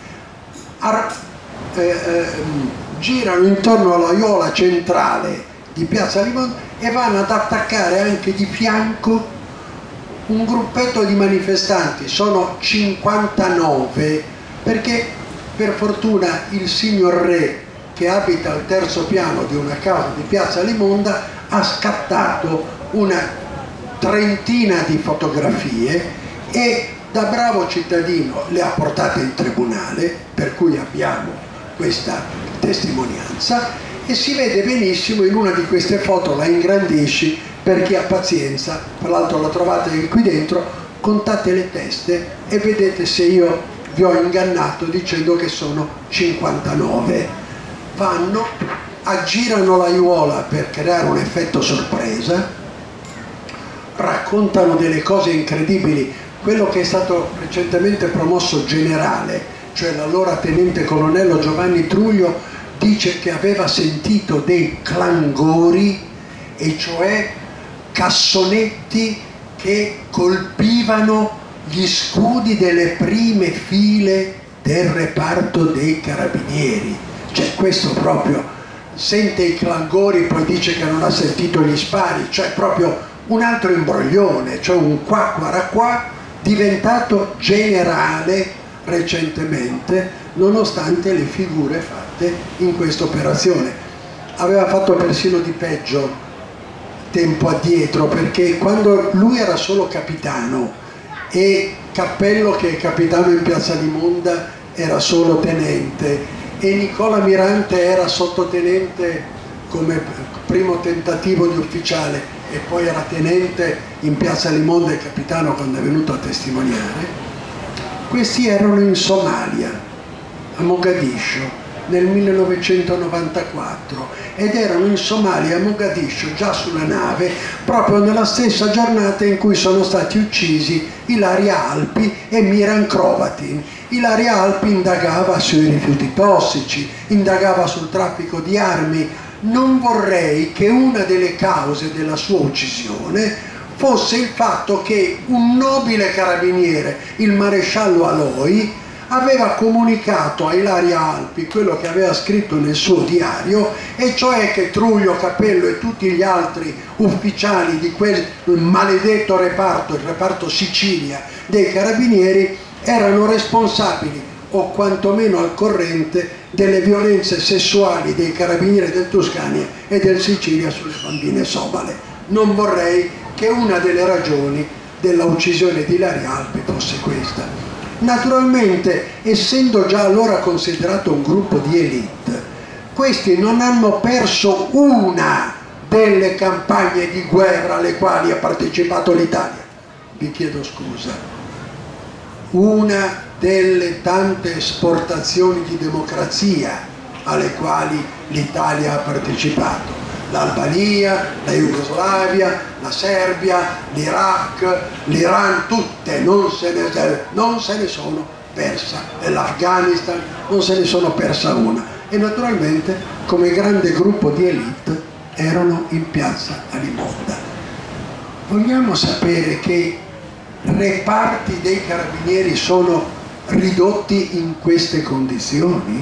S3: ar- eh, eh, girano intorno all'aiuola centrale di piazza Limonda e vanno ad attaccare anche di fianco un gruppetto di manifestanti. Sono cinquantanove, perché per fortuna il signor re, che abita al terzo piano di una casa di piazza Limonda, ha scattato una trentina di fotografie e da bravo cittadino le ha portate in tribunale, per cui abbiamo questa testimonianza, e si vede benissimo in una di queste foto, la ingrandisci per chi ha pazienza, tra l'altro la trovate qui dentro, contate le teste e vedete se io vi ho ingannato dicendo che sono cinquantanove. Vanno, aggirano l'aiuola per creare un effetto sorpresa, raccontano delle cose incredibili. Quello che è stato recentemente promosso generale, cioè l'allora tenente colonnello Giovanni Truglio, dice che aveva sentito dei clangori, e cioè cassonetti che colpivano gli scudi delle prime file del reparto dei carabinieri. Cioè questo proprio, sente i clangori, poi dice che non ha sentito gli spari, cioè proprio un altro imbroglione, cioè un qua qua qua diventato generale recentemente, nonostante le figure fatte in questa operazione. Aveva fatto persino di peggio tempo addietro, perché quando lui era solo capitano e Cappello, che è capitano in piazza Limonda, era solo tenente, e Nicola Mirante era sottotenente come primo tentativo di ufficiale e poi era tenente in piazza Limonda e capitano quando è venuto a testimoniare. Questi erano in Somalia, a Mogadiscio, nel millenovecentonovantaquattro, ed erano in Somalia, a Mogadiscio, già sulla nave, proprio nella stessa giornata in cui sono stati uccisi Ilaria Alpi e Miran Hrovatin. Ilaria Alpi indagava sui rifiuti tossici, indagava sul traffico di armi. Non vorrei che una delle cause della sua uccisione fosse il fatto che un nobile carabiniere, il maresciallo Aloi, aveva comunicato a Ilaria Alpi quello che aveva scritto nel suo diario, e cioè che Truglio, Capello e tutti gli altri ufficiali di quel maledetto reparto, il reparto Sicilia dei Carabinieri, erano responsabili o quantomeno al corrente delle violenze sessuali dei Carabinieri del Tuscania e del Sicilia sulle bambine somale. Non vorrei che una delle ragioni della uccisione di Ilaria Alpi fosse questa. Naturalmente, essendo già allora considerato un gruppo di élite, questi non hanno perso una delle campagne di guerra alle quali ha partecipato l'Italia. Vi chiedo scusa. Una delle tante esportazioni di democrazia alle quali l'Italia ha partecipato. L'Albania, la Jugoslavia, la Serbia, l'Iraq, l'Iran, tutte non se ne, non se ne sono persa, e l'Afghanistan non se ne sono persa una, e naturalmente come grande gruppo di élite erano in piazza Alimonda. Vogliamo sapere che reparti dei Carabinieri sono ridotti in queste condizioni?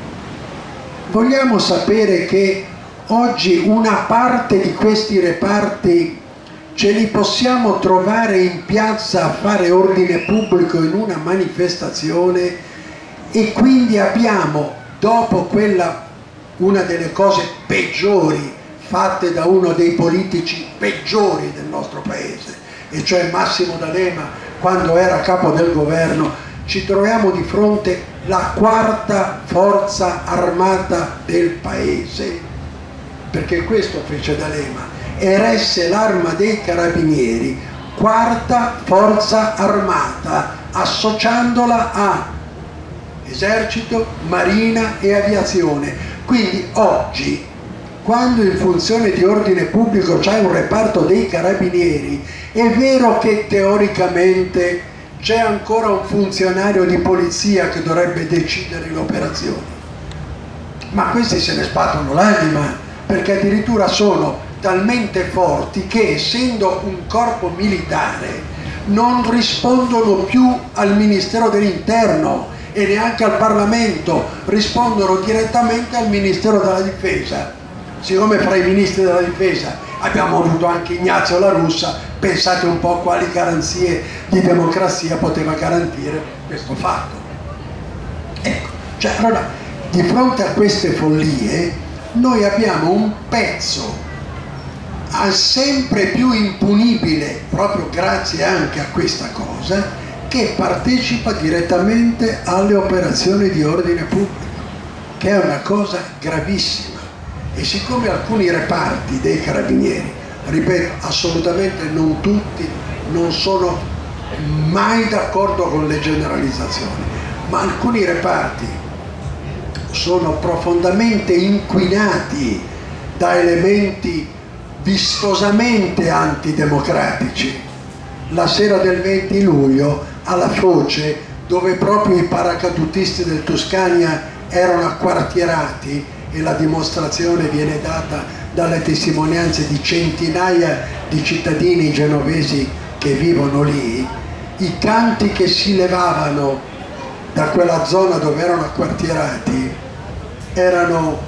S3: Vogliamo sapere che oggi una parte di questi reparti ce li possiamo trovare in piazza a fare ordine pubblico in una manifestazione, e quindi abbiamo, dopo quella, una delle cose peggiori fatte da uno dei politici peggiori del nostro paese, e cioè Massimo D'Alema quando era capo del governo, ci troviamo di fronte alla quarta forza armata del paese, perché questo fece D'Alema, eresse l'arma dei Carabinieri quarta forza armata, associandola a esercito, marina e aviazione. Quindi oggi, quando in funzione di ordine pubblico c'è un reparto dei Carabinieri, è vero che teoricamente c'è ancora un funzionario di polizia che dovrebbe decidere le operazioni, ma questi se ne sbattono l'anima, perché addirittura sono talmente forti che, essendo un corpo militare, non rispondono più al Ministero dell'Interno e neanche al Parlamento, rispondono direttamente al Ministero della Difesa. Siccome fra i ministri della Difesa abbiamo avuto anche Ignazio La Russa, pensate un po' quali garanzie di democrazia poteva garantire questo fatto. Ecco, cioè, allora, di fronte a queste follie noi abbiamo un pezzo sempre più impunibile, proprio grazie anche a questa cosa, che partecipa direttamente alle operazioni di ordine pubblico, che è una cosa gravissima. E siccome alcuni reparti dei Carabinieri, ripeto, assolutamente non tutti, non sono mai d'accordo con le generalizzazioni, ma alcuni reparti sono profondamente inquinati da elementi vistosamente antidemocratici. La sera del venti luglio alla Foce, dove proprio i paracadutisti del Tuscania erano acquartierati, e la dimostrazione viene data dalle testimonianze di centinaia di cittadini genovesi che vivono lì, i canti che si levavano da quella zona dove erano acquartierati erano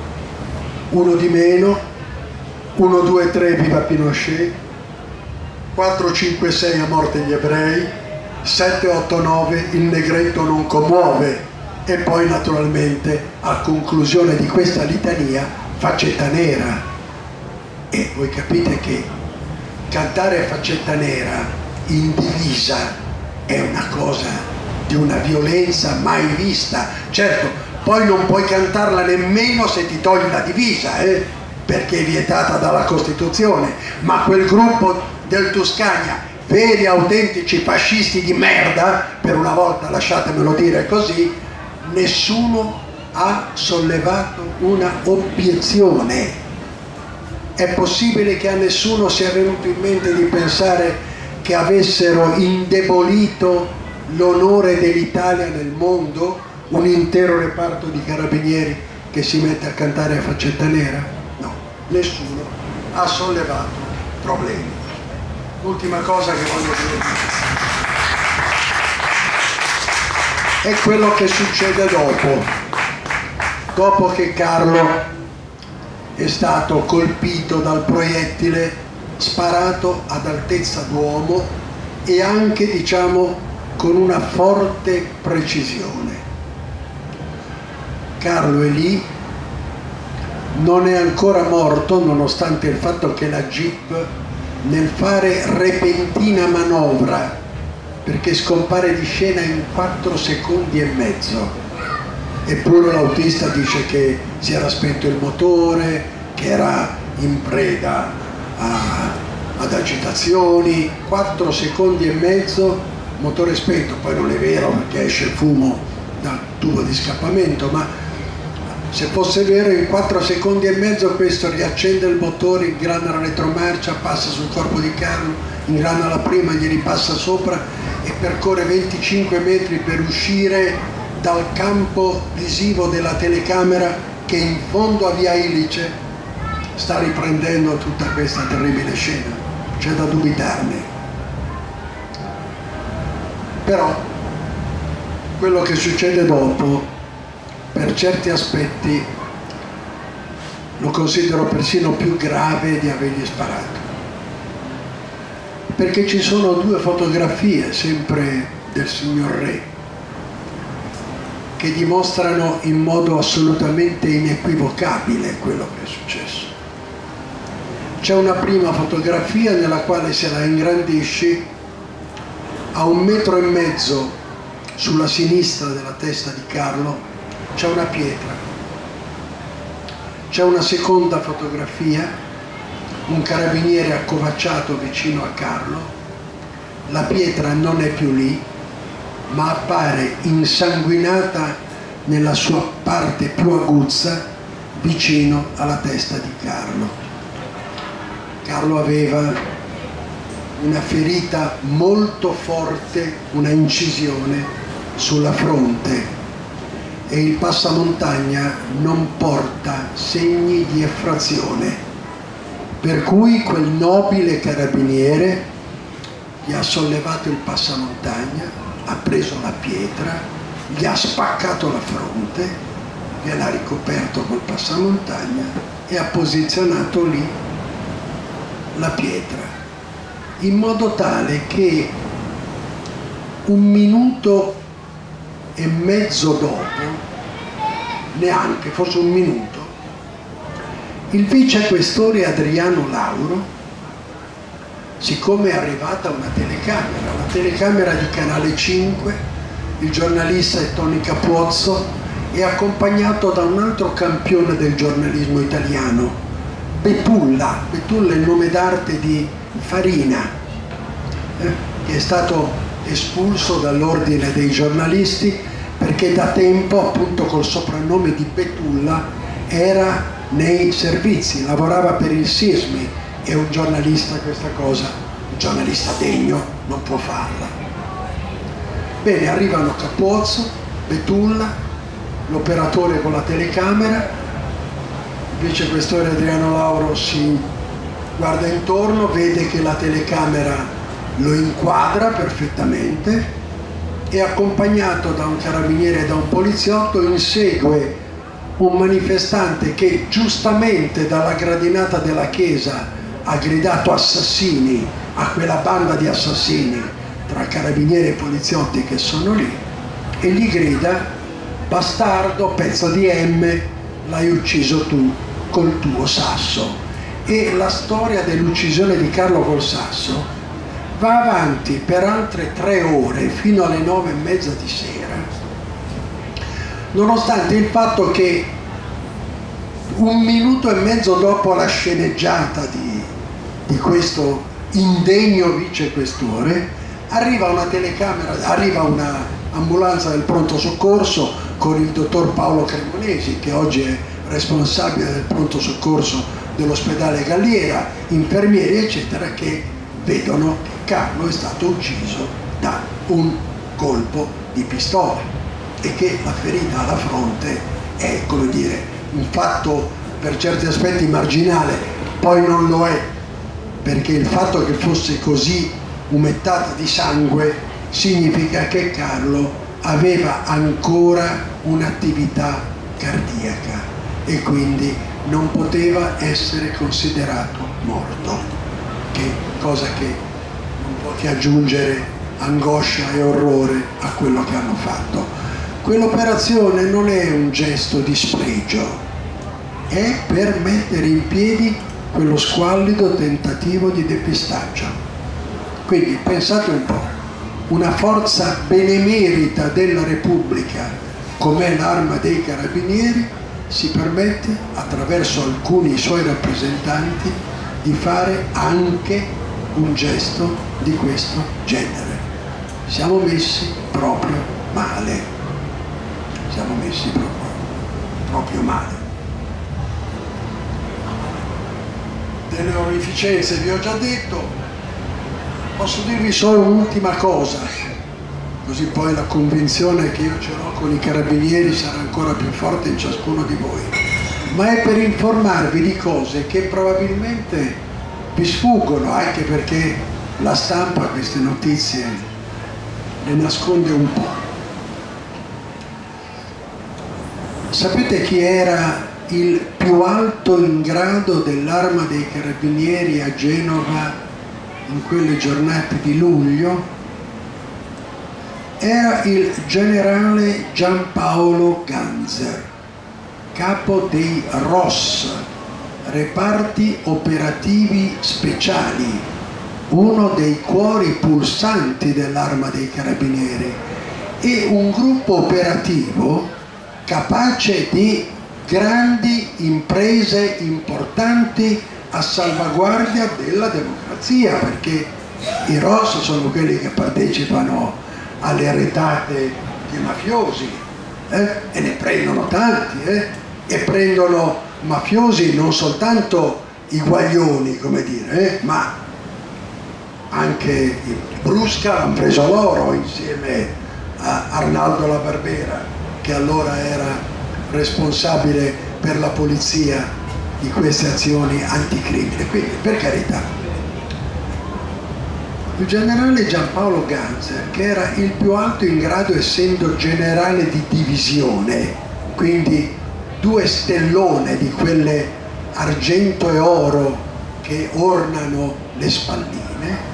S3: uno di meno, uno, due, tre, viva Pinochet, quattro, cinque, sei, a morte gli ebrei, sette, otto, nove, il negretto non commuove, e poi naturalmente a conclusione di questa litania Faccetta Nera. E voi capite che cantare Faccetta Nera in divisa è una cosa di una violenza mai vista. Certo, poi non puoi cantarla nemmeno se ti togli la divisa, eh? perché è vietata dalla Costituzione, ma quel gruppo del Tuscania, veri autentici fascisti di merda, per una volta lasciatemelo dire così, nessuno ha sollevato una obiezione. È possibile che a nessuno sia venuto in mente di pensare che avessero indebolito l'onore dell'Italia nel mondo un intero reparto di carabinieri che si mette a cantare a Faccetta Nera? No, nessuno ha sollevato problemi. L'ultima cosa che voglio dire: è quello che succede dopo, dopo che Carlo è stato colpito dal proiettile sparato ad altezza d'uomo e anche, diciamo, con una forte precisione. Carlo è lì, non è ancora morto, nonostante il fatto che la Jeep, nel fare repentina manovra, perché scompare di scena in quattro secondi e mezzo, eppure l'autista dice che si era spento il motore, che era in preda a, ad agitazioni, quattro secondi e mezzo, motore spento. Poi non è vero perché esce fumo dal tubo di scappamento, ma se fosse vero, in quattro secondi e mezzo questo riaccende il motore, ingrana la retromarcia, passa sul corpo di Carlo, ingrana la prima, gli ripassa sopra e percorre venticinque metri per uscire dal campo visivo della telecamera che in fondo a via Ilice sta riprendendo tutta questa terribile scena. C'è da dubitarne. Però quello che succede dopo, per certi aspetti, lo considero persino più grave di avergli sparato, perché ci sono due fotografie sempre del signor Re che dimostrano in modo assolutamente inequivocabile quello che è successo. C'è una prima fotografia nella quale, se la ingrandisci, a un metro e mezzo sulla sinistra della testa di Carlo c'è una pietra. C'è una seconda fotografia, un carabiniere accovacciato vicino a Carlo, la pietra non è più lì, ma appare insanguinata nella sua parte più aguzza vicino alla testa di Carlo. Carlo aveva una ferita molto forte, una incisione sulla fronte, e il passamontagna non porta segni di effrazione, per cui quel nobile carabiniere gli ha sollevato il passamontagna, ha preso la pietra, gli ha spaccato la fronte, gliel'ha ricoperto col passamontagna e ha posizionato lì la pietra, in modo tale che un minuto e mezzo dopo, neanche, forse un minuto, il vicequestore Adriano Lauro, siccome è arrivata una telecamera, la telecamera di Canale cinque, il giornalista è Tony Capuzzo, è accompagnato da un altro campione del giornalismo italiano, Betulla. Betulla è il nome d'arte di Farina, eh, che è stato espulso dall'ordine dei giornalisti perché da tempo, appunto col soprannome di Betulla, era nei servizi, lavorava per il Sismi, e un giornalista questa cosa, un giornalista degno, non può farla. Bene, arrivano Capozzo, Betulla, l'operatore con la telecamera, il vicequestore Adriano Lauro si guarda intorno, vede che la telecamera lo inquadra perfettamente e, accompagnato da un carabiniere e da un poliziotto, insegue un manifestante che giustamente dalla gradinata della chiesa ha gridato assassini a quella banda di assassini tra carabinieri e poliziotti che sono lì, e gli grida: bastardo, pezzo di M, l'hai ucciso tu col tuo sasso. E la storia dell'uccisione di Carlo col sasso va avanti per altre tre ore, fino alle nove e mezza di sera, nonostante il fatto che un minuto e mezzo dopo la sceneggiata di, di questo indegno vicequestore arriva una telecamera, arriva una ambulanza del pronto soccorso con il dottor Paolo Cremonesi, che oggi è responsabile del pronto soccorso dell'ospedale Galliera, infermieri eccetera, che vedono che Carlo è stato ucciso da un colpo di pistola e che la ferita alla fronte è, come dire, un fatto per certi aspetti marginale. Poi non lo è, perché il fatto che fosse così umettata di sangue significa che Carlo aveva ancora un'attività cardiaca e quindi non poteva essere considerato morto, che cosa che non può che aggiungere angoscia e orrore a quello che hanno fatto. Quell'operazione non è un gesto di spregio, è per mettere in piedi quello squallido tentativo di depistaggio. Quindi pensate un po', una forza benemerita della Repubblica com'è l'Arma dei Carabinieri si permette, attraverso alcuni suoi rappresentanti, di fare anche un gesto di questo genere. Siamo messi proprio male, siamo messi proprio, proprio male. Delle onorificenze vi ho già detto, posso dirvi solo un'ultima cosa, così poi la convinzione che io ce l'ho con i carabinieri sarà ancora più forte in ciascuno di voi, ma è per informarvi di cose che probabilmente vi sfuggono, anche perché la stampa queste notizie le nasconde un po'. Sapete chi era il più alto in grado dell'Arma dei Carabinieri a Genova in quelle giornate di luglio? Era il generale Giampaolo Ganzer, capo dei R O S, reparti operativi speciali, uno dei cuori pulsanti dell'Arma dei Carabinieri, e un gruppo operativo capace di grandi imprese importanti a salvaguardia della democrazia, perché i R O S sono quelli che partecipano alle retate dei mafiosi, eh? e ne prendono tanti, eh? e prendono mafiosi non soltanto i guaglioni, come dire, eh? ma anche i Brusca l'hanno preso loro insieme a Arnaldo La Barbera, che allora era responsabile per la polizia di queste azioni anticrimine. Quindi, per carità, il generale Giampaolo Ganzer, che era il più alto in grado essendo generale di divisione, quindi due stellone di quelle argento e oro che ornano le spalline,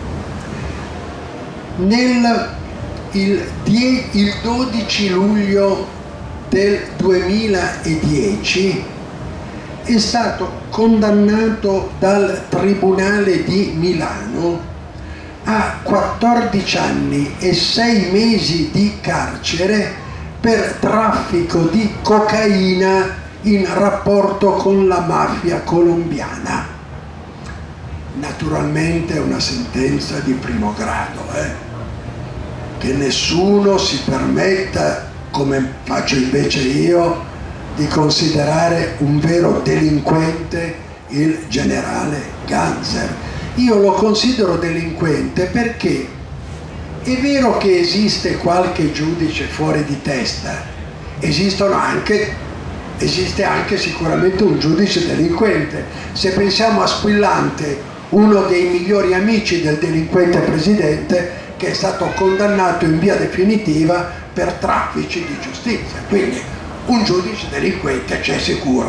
S3: nel il, il dodici luglio del duemiladieci è stato condannato dal Tribunale di Milano a quattordici anni e sei mesi di carcere per traffico di cocaina in rapporto con la mafia colombiana. Naturalmente è una sentenza di primo grado, eh? che nessuno si permetta, come faccio invece io, di considerare un vero delinquente il generale Ganzer. Io lo considero delinquente perché è vero che esiste qualche giudice fuori di testa, esistono anche, esiste anche sicuramente un giudice delinquente. Se pensiamo a Squillante, uno dei migliori amici del delinquente presidente, che è stato condannato in via definitiva per traffici di giustizia, quindi un giudice delinquente c'è sicuro.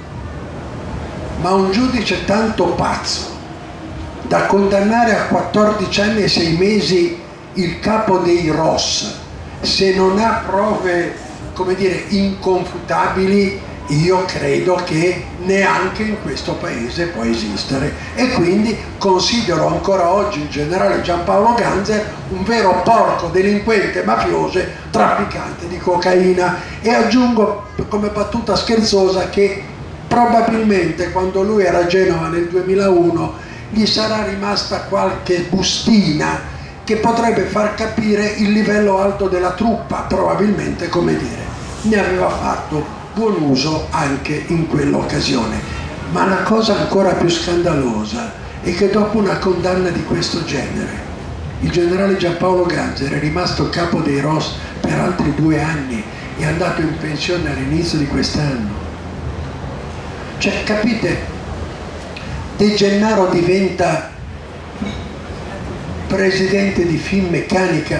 S3: Ma un giudice tanto pazzo da condannare a quattordici anni e sei mesi il capo dei R O S, se non ha prove, come dire, inconfutabili, io credo che neanche in questo paese può esistere, e quindi considero ancora oggi il generale Giampaolo Ganzer un vero porco delinquente mafioso trafficante di cocaina. E aggiungo come battuta scherzosa che probabilmente quando lui era a Genova nel duemilauno gli sarà rimasta qualche bustina che potrebbe far capire il livello alto della truppa, probabilmente, come dire, ne aveva fatto buon uso anche in quell'occasione. Ma la cosa ancora più scandalosa è che dopo una condanna di questo genere il generale Giampaolo Ganzer è rimasto capo dei R O S per altri due anni e è andato in pensione all'inizio di quest'anno. Cioè, capite, De Gennaro diventa presidente di Finmeccanica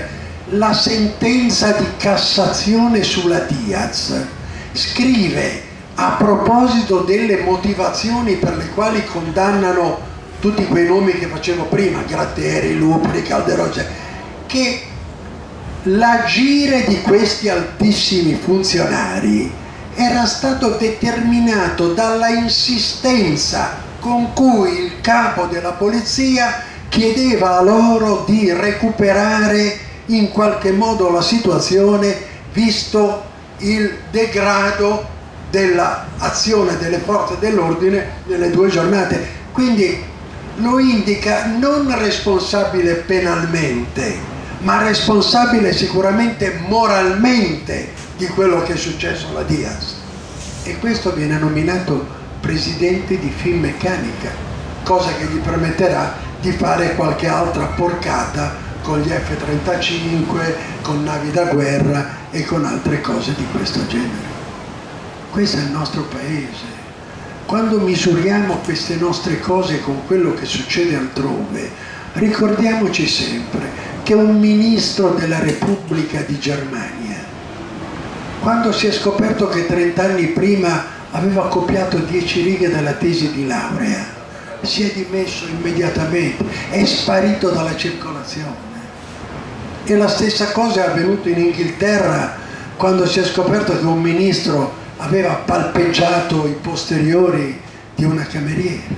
S3: la sentenza di Cassazione sulla Diaz scrive, a proposito delle motivazioni per le quali condannano tutti quei nomi che facevo prima, Gratteri, Lupri, Calderone, che l'agire di questi altissimi funzionari era stato determinato dalla insistenza con cui il capo della polizia chiedeva a loro di recuperare in qualche modo la situazione, visto il degrado dell'azione delle forze dell'ordine nelle due giornate. Quindi lo indica non responsabile penalmente, ma responsabile sicuramente moralmente di quello che è successo alla Diaz. E questo viene nominato presidente di Finmeccanica, cosa che gli permetterà di fare qualche altra porcata con gli F trentacinque, con navi da guerra e con altre cose di questo genere. Questo è il nostro paese. Quando misuriamo queste nostre cose con quello che succede altrove, ricordiamoci sempre che un ministro della Repubblica di Germania, quando si è scoperto che trent'anni prima aveva copiato dieci righe della tesi di laurea, si è dimesso immediatamente, è sparito dalla circolazione. E la stessa cosa è avvenuta in Inghilterra quando si è scoperto che un ministro aveva palpeggiato i posteriori di una cameriera,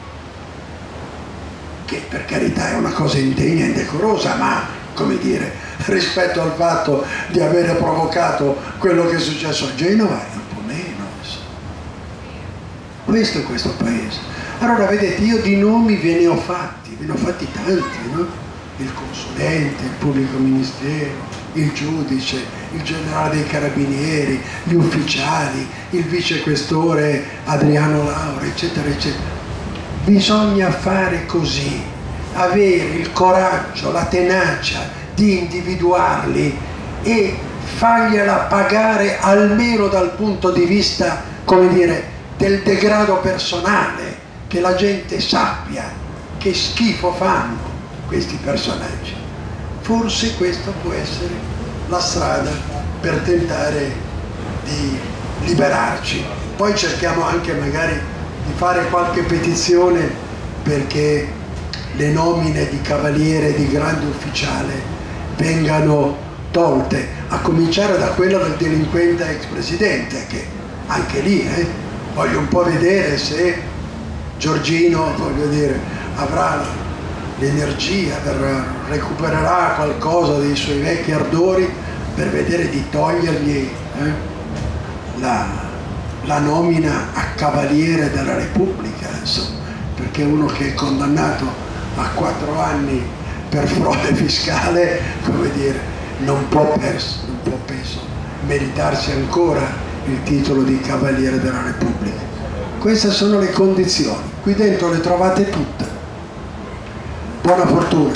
S3: che per carità è una cosa indegna e indecorosa, ma come dire, rispetto al fatto di avere provocato quello che è successo a Genova è un po' meno. Questo è questo paese. Allora vedete, io di nomi ve ne ho fatti, ve ne ho fatti tanti, no? Il consulente, il pubblico ministero, il giudice, il generale dei carabinieri, gli ufficiali, il vicequestore Adriano Laura, eccetera, eccetera. Bisogna fare così, avere il coraggio, la tenacia di individuarli e fargliela pagare almeno dal punto di vista, come dire, del degrado personale, che la gente sappia che schifo fanno questi personaggi. Forse questa può essere la strada per tentare di liberarci. Poi cerchiamo anche magari di fare qualche petizione perché le nomine di cavaliere e di grande ufficiale vengano tolte, a cominciare da quella del delinquente ex presidente, che anche lì eh, voglio un po' vedere se Giorgino, voglio dire, avrà l'energia, recupererà qualcosa dei suoi vecchi ardori per vedere di togliergli eh, la, la nomina a cavaliere della Repubblica, insomma, perché uno che è condannato a quattro anni per frode fiscale, come dire, non può, perso, non può penso, meritarsi ancora il titolo di cavaliere della Repubblica. Queste sono le condizioni, qui dentro le trovate tutte. Buona fortuna.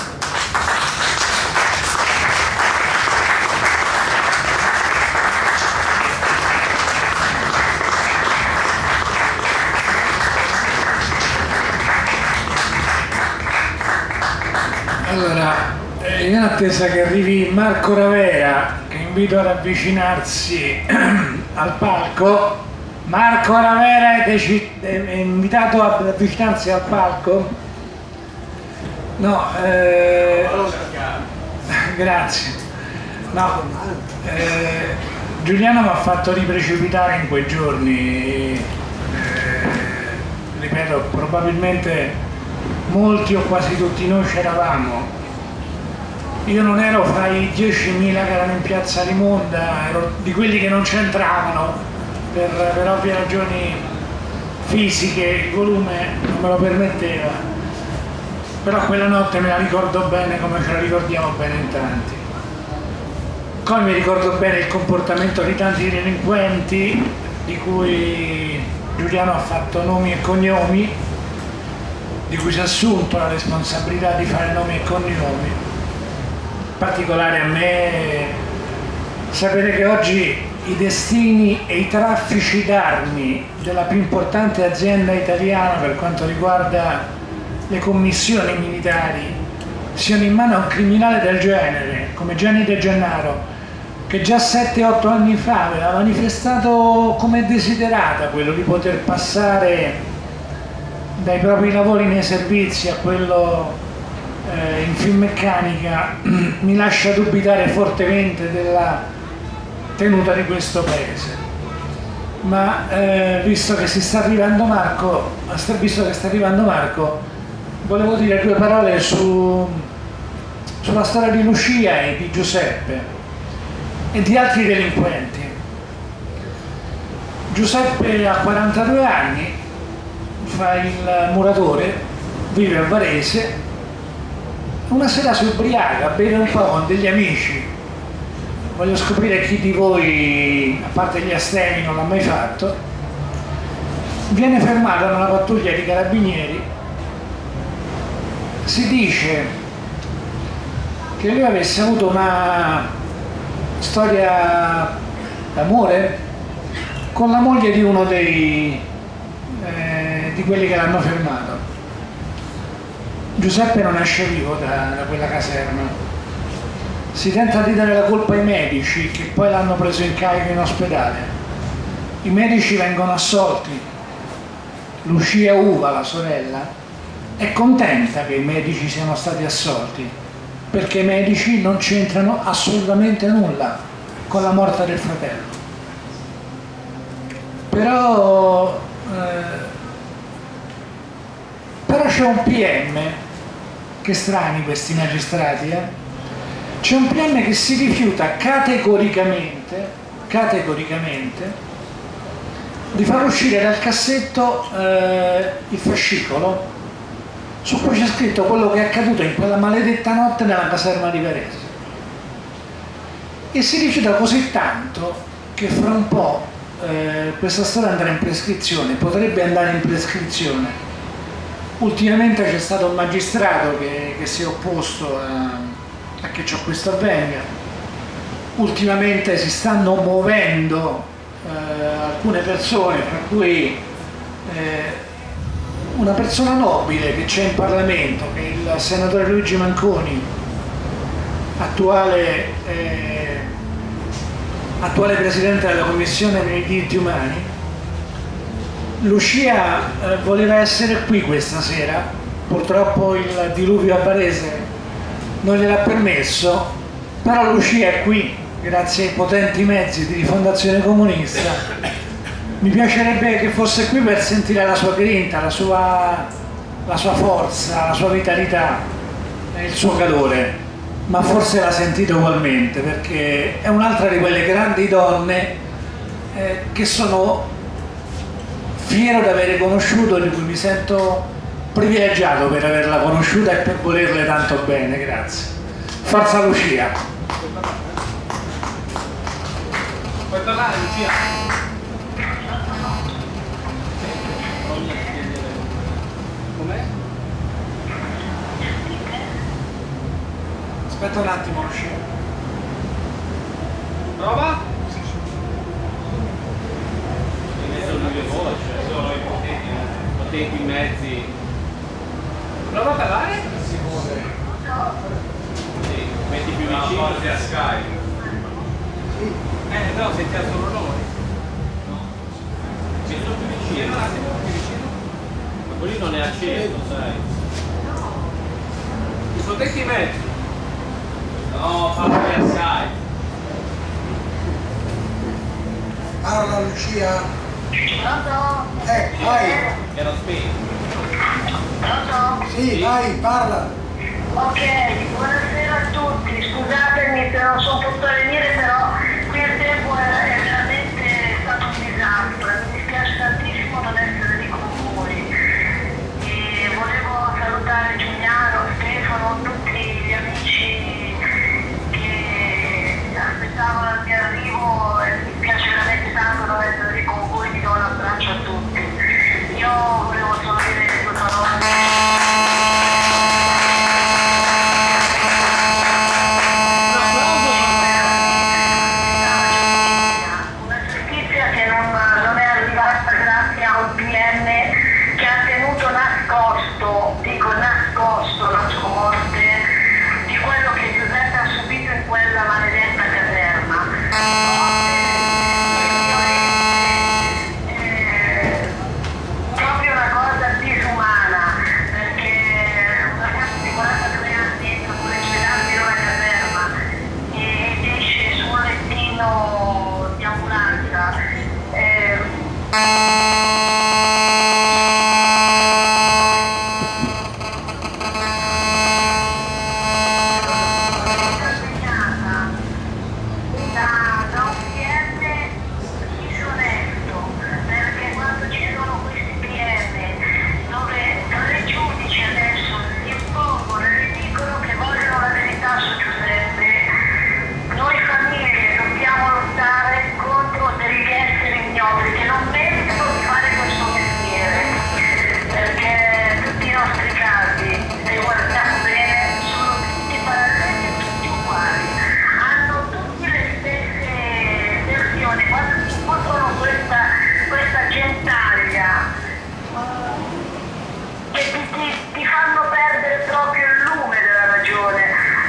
S1: Allora, in attesa che arrivi Marco Ravera, che invito ad avvicinarsi al palco. Marco Ravera è, è invitato ad avvicinarsi al palco. No, eh, grazie. No, eh, Giuliano mi ha fatto riprecipitare in quei giorni, eh, ripeto, probabilmente molti o quasi tutti noi c'eravamo. Io non ero fra i diecimila che erano in piazza Rimonda, ero di quelli che non c'entravano per, per ovvie ragioni fisiche, il volume non me lo permetteva. Però quella notte me la ricordo bene come ce la ricordiamo bene in tanti. Come mi ricordo bene il comportamento di tanti delinquenti di cui Giuliano ha fatto nomi e cognomi, di cui si è assunto la responsabilità di fare nomi e cognomi. In particolare a me sapere che oggi i destini e i traffici d'armi della più importante azienda italiana per quanto riguarda le commissioni militari siano in mano a un criminale del genere, come Gianni De Gennaro, che già sette otto anni fa aveva manifestato come desiderata quello di poter passare dai propri lavori nei servizi a quello eh, in Finmeccanica, mi lascia dubitare fortemente della tenuta di questo paese. Ma eh, visto che si sta arrivando Marco, visto che sta arrivando Marco, volevo dire due parole su, sulla storia di Lucia e di Giuseppe e di altri delinquenti. Giuseppe ha quarantadue anni, fa il muratore, vive a Varese. Una sera si ubriaca, beve un po' con degli amici. Voglio scoprire chi di voi, a parte gli astemi, non l'ha mai fatto. Viene fermato da una pattuglia di carabinieri. Si dice che lui avesse avuto una storia d'amore con la moglie di uno dei eh, di quelli che l'hanno fermato. Giuseppe non esce vivo da, da quella caserma. Si tenta di dare la colpa ai medici che poi l'hanno preso in carico in ospedale. I medici vengono assolti. Lucia Uva, la sorella, è contenta che i medici siano stati assolti, perché i medici non c'entrano assolutamente nulla con la morte del fratello. Però, eh, però c'è un P M, che strani questi magistrati, eh? C'è un P M che si rifiuta categoricamente, categoricamente di far uscire dal cassetto eh, il fascicolo su cui c'è scritto quello che è accaduto in quella maledetta notte nella caserma di Varese, e si rifiuta così tanto che fra un po' eh, questa storia andrà in prescrizione, potrebbe andare in prescrizione. Ultimamente c'è stato un magistrato che, che si è opposto a, a che ciò questo avvenga. Ultimamente si stanno muovendo eh, alcune persone, fra cui eh, una persona nobile che c'è in Parlamento, che è il senatore Luigi Manconi, attuale, eh, attuale presidente della Commissione per i diritti umani. Lucia eh, voleva essere qui questa sera, purtroppo il diluvio a Varese non gliel'ha permesso, però Lucia è qui grazie ai potenti mezzi di Rifondazione Comunista. Mi piacerebbe che fosse qui per sentire la sua grinta, la sua, la sua forza, la sua vitalità e il suo calore, ma forse l'ha sentito ugualmente, perché è un'altra di quelle grandi donne eh, che sono fiero di avere conosciuto, di cui mi sento privilegiato per averla conosciuta e per volerle tanto bene. Grazie. Forza Lucia.
S2: Puoi parlare, Lucia? Com'è?
S1: Aspetta un attimo, Lucia.
S2: Prova?
S4: In mezzo alle due voci, sono i potenti, potenti mezzi.
S2: Prova a parlare?
S4: Sì, metti più vicino a Skype.
S2: Eh no, sentiamo solo noi.
S4: Metto più vicino.
S2: Vieni un attimo più vicino.
S4: Ma quelli non è acceso, sai.
S2: I potenti mezzi.
S4: No, fallo per Skype.
S3: Parla Lucia.
S5: Pronto?
S3: Eh, vai.
S4: Era spento.
S5: Pronto?
S3: Sì,
S4: Sì.
S3: vai, parla.
S5: Ok, buonasera a tutti, scusatemi se non sono potuta venire, però qui il tempo è, è veramente stato un disastro, mi dispiace tantissimo non essere lì con voi. E volevo salutare Giuliano, Stefano, tutti gli amici che aspettavano il mio arrivo, e mi dispiace veramente tanto non essere lì con voi, vi do un abbraccio a tutti. Io volevo solo dire due parole. Una giustizia che non, non è arrivata grazie a un P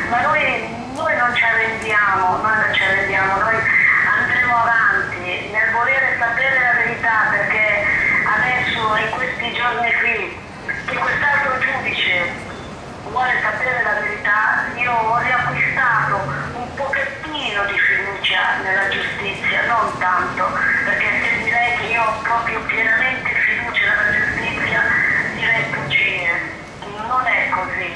S5: ma noi, noi non ci arrendiamo, noi non ci arrendiamo, noi andremo avanti nel volere sapere la verità, perché adesso in questi giorni qui che quest'altro giudice vuole sapere la verità, io ho riacquistato un pochettino di fiducia nella giustizia, non tanto, perché se direi che io ho proprio pienamente fiducia nella giustizia direi bugie, non è così.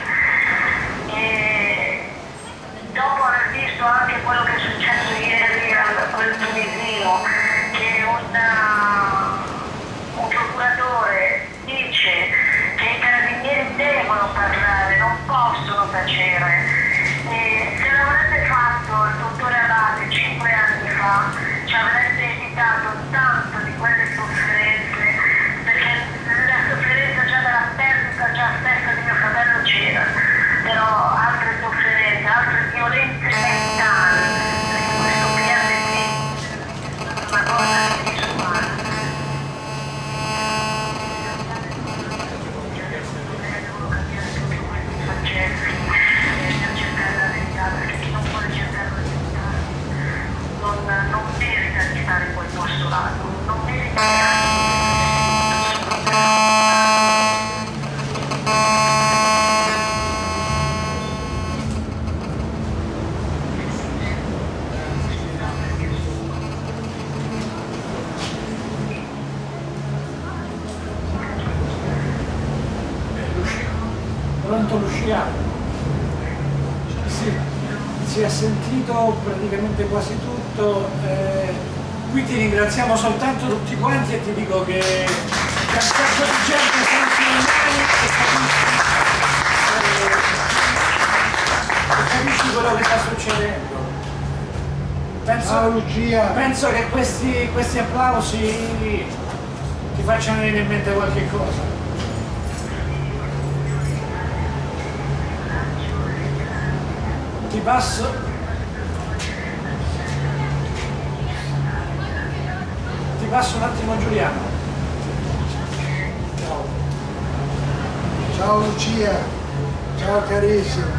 S5: E dopo aver visto anche quello che è successo ieri a quel tunisino, che una, un procuratore dice che i carabinieri devono parlare, non possono tacere. E se l'avrebbe fatto il dottore Abate cinque anni fa, ci avrebbe evitato tanto di quelle sofferenze, perché la sofferenza già della perdita già stessa di mio fratello c'era, però altre sofferenze, altre violenze mentali, perché questo P R T è una cosa disumana. Non, non merita di stare in quel posto là, non, non merita di
S1: Pronto Luciano? Sì, si è sentito praticamente quasi tutto. Eh, qui ti ringraziamo soltanto tutti quanti e ti dico che c'è un sacco di gente senza mani e capisci quello che sta succedendo. Penso,
S3: Ciao Lucia.
S1: penso che questi, questi applausi ti facciano venire in mente qualche cosa. Ti passo ti passo un attimo Giuliano. Ciao.
S3: Ciao Lucia, ciao carissima.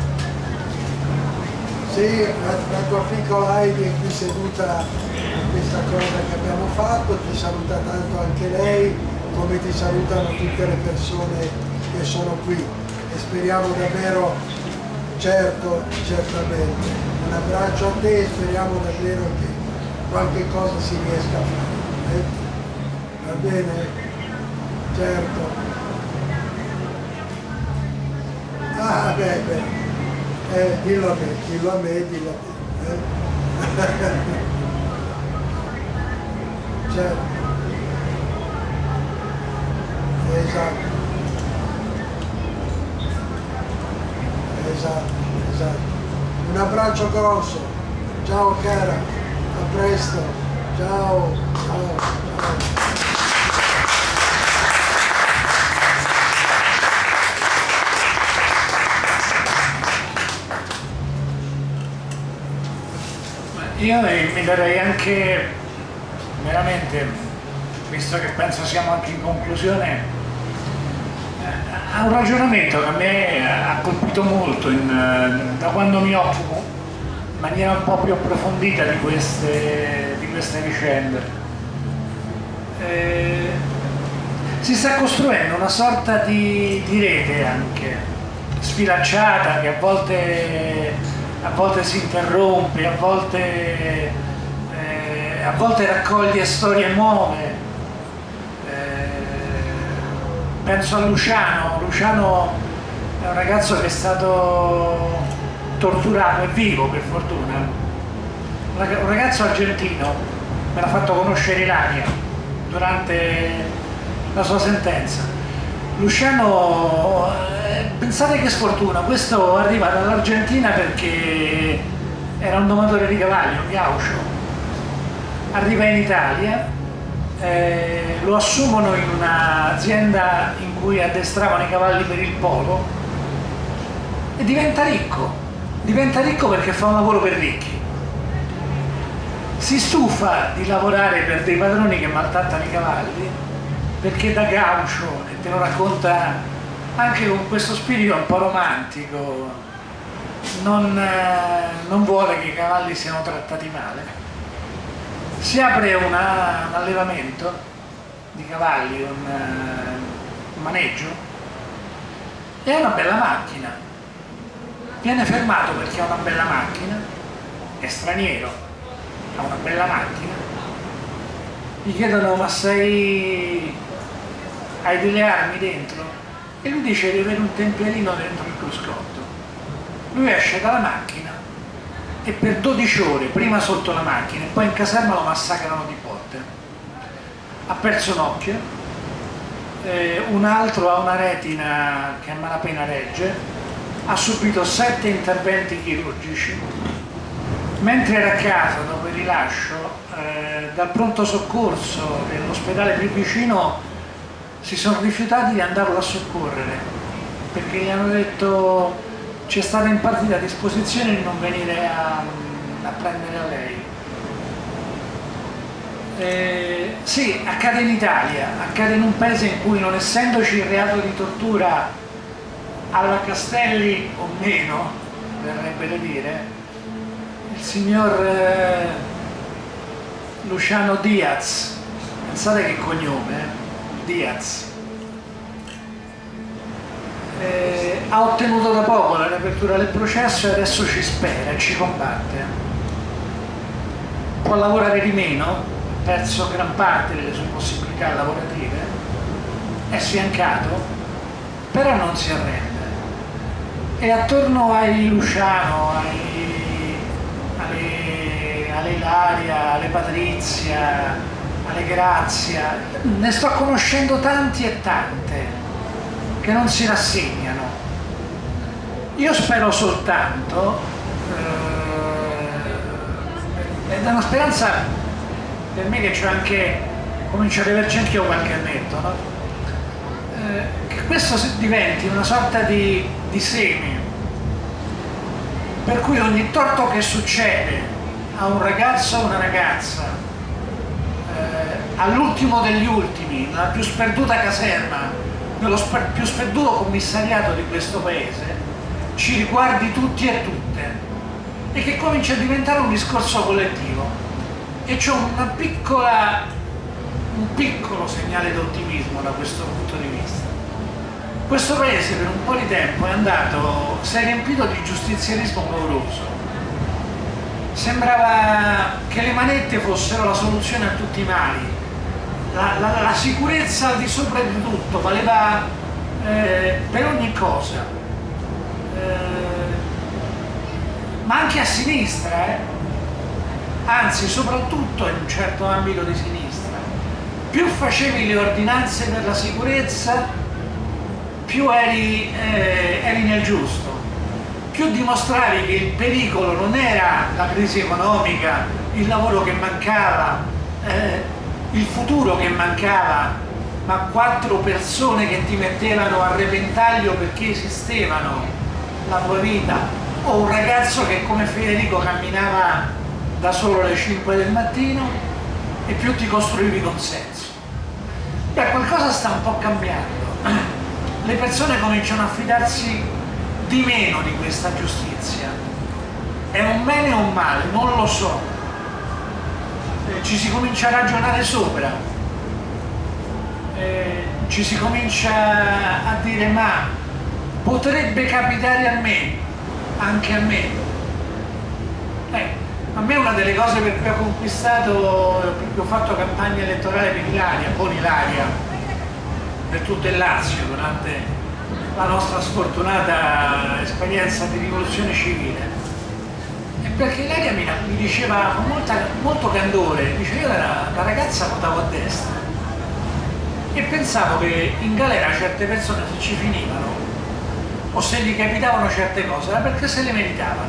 S3: Sì, la, la tua piccola Heidi è qui seduta a questa cosa che abbiamo fatto, ti saluta tanto anche lei, come ti salutano tutte le persone che sono qui e speriamo davvero, certo, certamente, un abbraccio a te e speriamo davvero che qualche cosa si riesca a fare. Eh? Va bene? Certo. Ah, beh, beh. Eh, dillo a me, dillo a me, dillo a te. Eh? Certo. Esatto. Esatto, esatto. Un abbraccio grosso. Ciao cara, a presto. Ciao, ciao, ciao.
S1: Io mi darei anche, veramente, visto che penso siamo anche in conclusione, a un ragionamento che a me ha colpito molto in, da quando mi occupo in maniera un po' più approfondita di queste, di queste vicende. Eh, si sta costruendo una sorta di, di rete anche sfilacciata che a volte a volte si interrompe, a volte, eh, a volte raccoglie storie nuove. Eh, penso a Luciano. Luciano è un ragazzo che è stato torturato, è vivo per fortuna, un ragazzo argentino, me l'ha fatto conoscere Ilaria durante la sua sentenza. Luciano, eh, pensate che sfortuna, questo arriva dall'Argentina perché era un domatore di cavalli, un gaucho, arriva in Italia, eh, lo assumono in un'azienda in cui addestravano i cavalli per il polo e diventa ricco, diventa ricco perché fa un lavoro per ricchi. Si stufa di lavorare per dei padroni che maltrattano i cavalli, perché da gaucho, e te lo racconta anche con questo spirito un po' romantico, non, eh, non vuole che i cavalli siano trattati male. Si apre una, un allevamento di cavalli, un, uh, un maneggio, e è una bella macchina. Viene fermato perché ha una bella macchina, è straniero, ha una bella macchina. Gli chiedono: ma sei... hai delle armi dentro? E lui dice di avere un temperino dentro il cruscotto. Lui esce dalla macchina e per dodici ore, prima sotto la macchina e poi in caserma, lo massacrano di botte. Ha perso un occhio, eh, un altro ha una retina che a malapena regge, ha subito sette interventi chirurgici. Mentre era a casa, dopo il rilascio, eh, dal pronto soccorso dell'ospedale più vicino si sono rifiutati di andarlo a soccorrere, perché gli hanno detto: ci è stata impartita disposizione di non venire a, a prendere a lei. Eh, sì, accade in Italia, accade in un paese in cui, non essendoci il reato di tortura alla Castelli o meno, verrebbe da dire, il signor eh, Luciano Diaz, pensate che cognome, eh? Diaz, eh, ha ottenuto da poco la riapertura del processo e adesso ci spera e ci combatte. Può lavorare di meno, ha perso gran parte delle sue possibilità lavorative, è sfiancato, però non si arrende. E attorno ai Luciano, ai, alle, alle Ilaria, alle Patrizia, alle Grazia, ne sto conoscendo tanti e tante che non si rassegnano. Io spero soltanto, eh, ed è una speranza per me che c'è anche, comincio ad averci anch'io qualche annetto, no? eh, che questo diventi una sorta di, di seme, per cui ogni torto che succede a un ragazzo o una ragazza, eh, all'ultimo degli ultimi, nella più sperduta caserma, nello sper più sperduto commissariato di questo paese, ci riguardi tutti e tutte, e che comincia a diventare un discorso collettivo. E c'è una piccola, un piccolo segnale d'ottimismo da questo punto di vista. Questo paese per un po' di tempo è andato, si è riempito di giustizialismo pauroso. Sembrava che le manette fossero la soluzione a tutti i mali. La, la, la sicurezza al di sopra di tutto valeva eh, per ogni cosa, eh, ma anche a sinistra, eh? Anzi soprattutto in un certo ambito di sinistra. Più facevi le ordinanze per la sicurezza, più eri, eh, eri nel giusto, più dimostravi che il pericolo non era la crisi economica, il lavoro che mancava, eh, il futuro che mancava, ma quattro persone che ti mettevano a repentaglio perché esistevano, la tua vita, o un ragazzo che come Federico camminava da solo alle cinque del mattino, e più ti costruivi consenso. Beh, qualcosa sta un po' cambiando. Le persone cominciano a fidarsi di meno di questa giustizia. È un bene o un male? Non lo so. Ci si comincia a ragionare sopra, eh, ci si comincia a dire: ma potrebbe capitare a me, anche a me. Eh, a me una delle cose per cui ho conquistato, per cui ho fatto campagna elettorale per Ilaria, con Ilaria, per tutto il Lazio durante la nostra sfortunata esperienza di rivoluzione civile, perché Ilaria mi, mi diceva con molta, molto candore, dice: io da, da ragazza votavo a destra e pensavo che in galera certe persone, se ci finivano o se gli capitavano certe cose, era perché se le meritavano.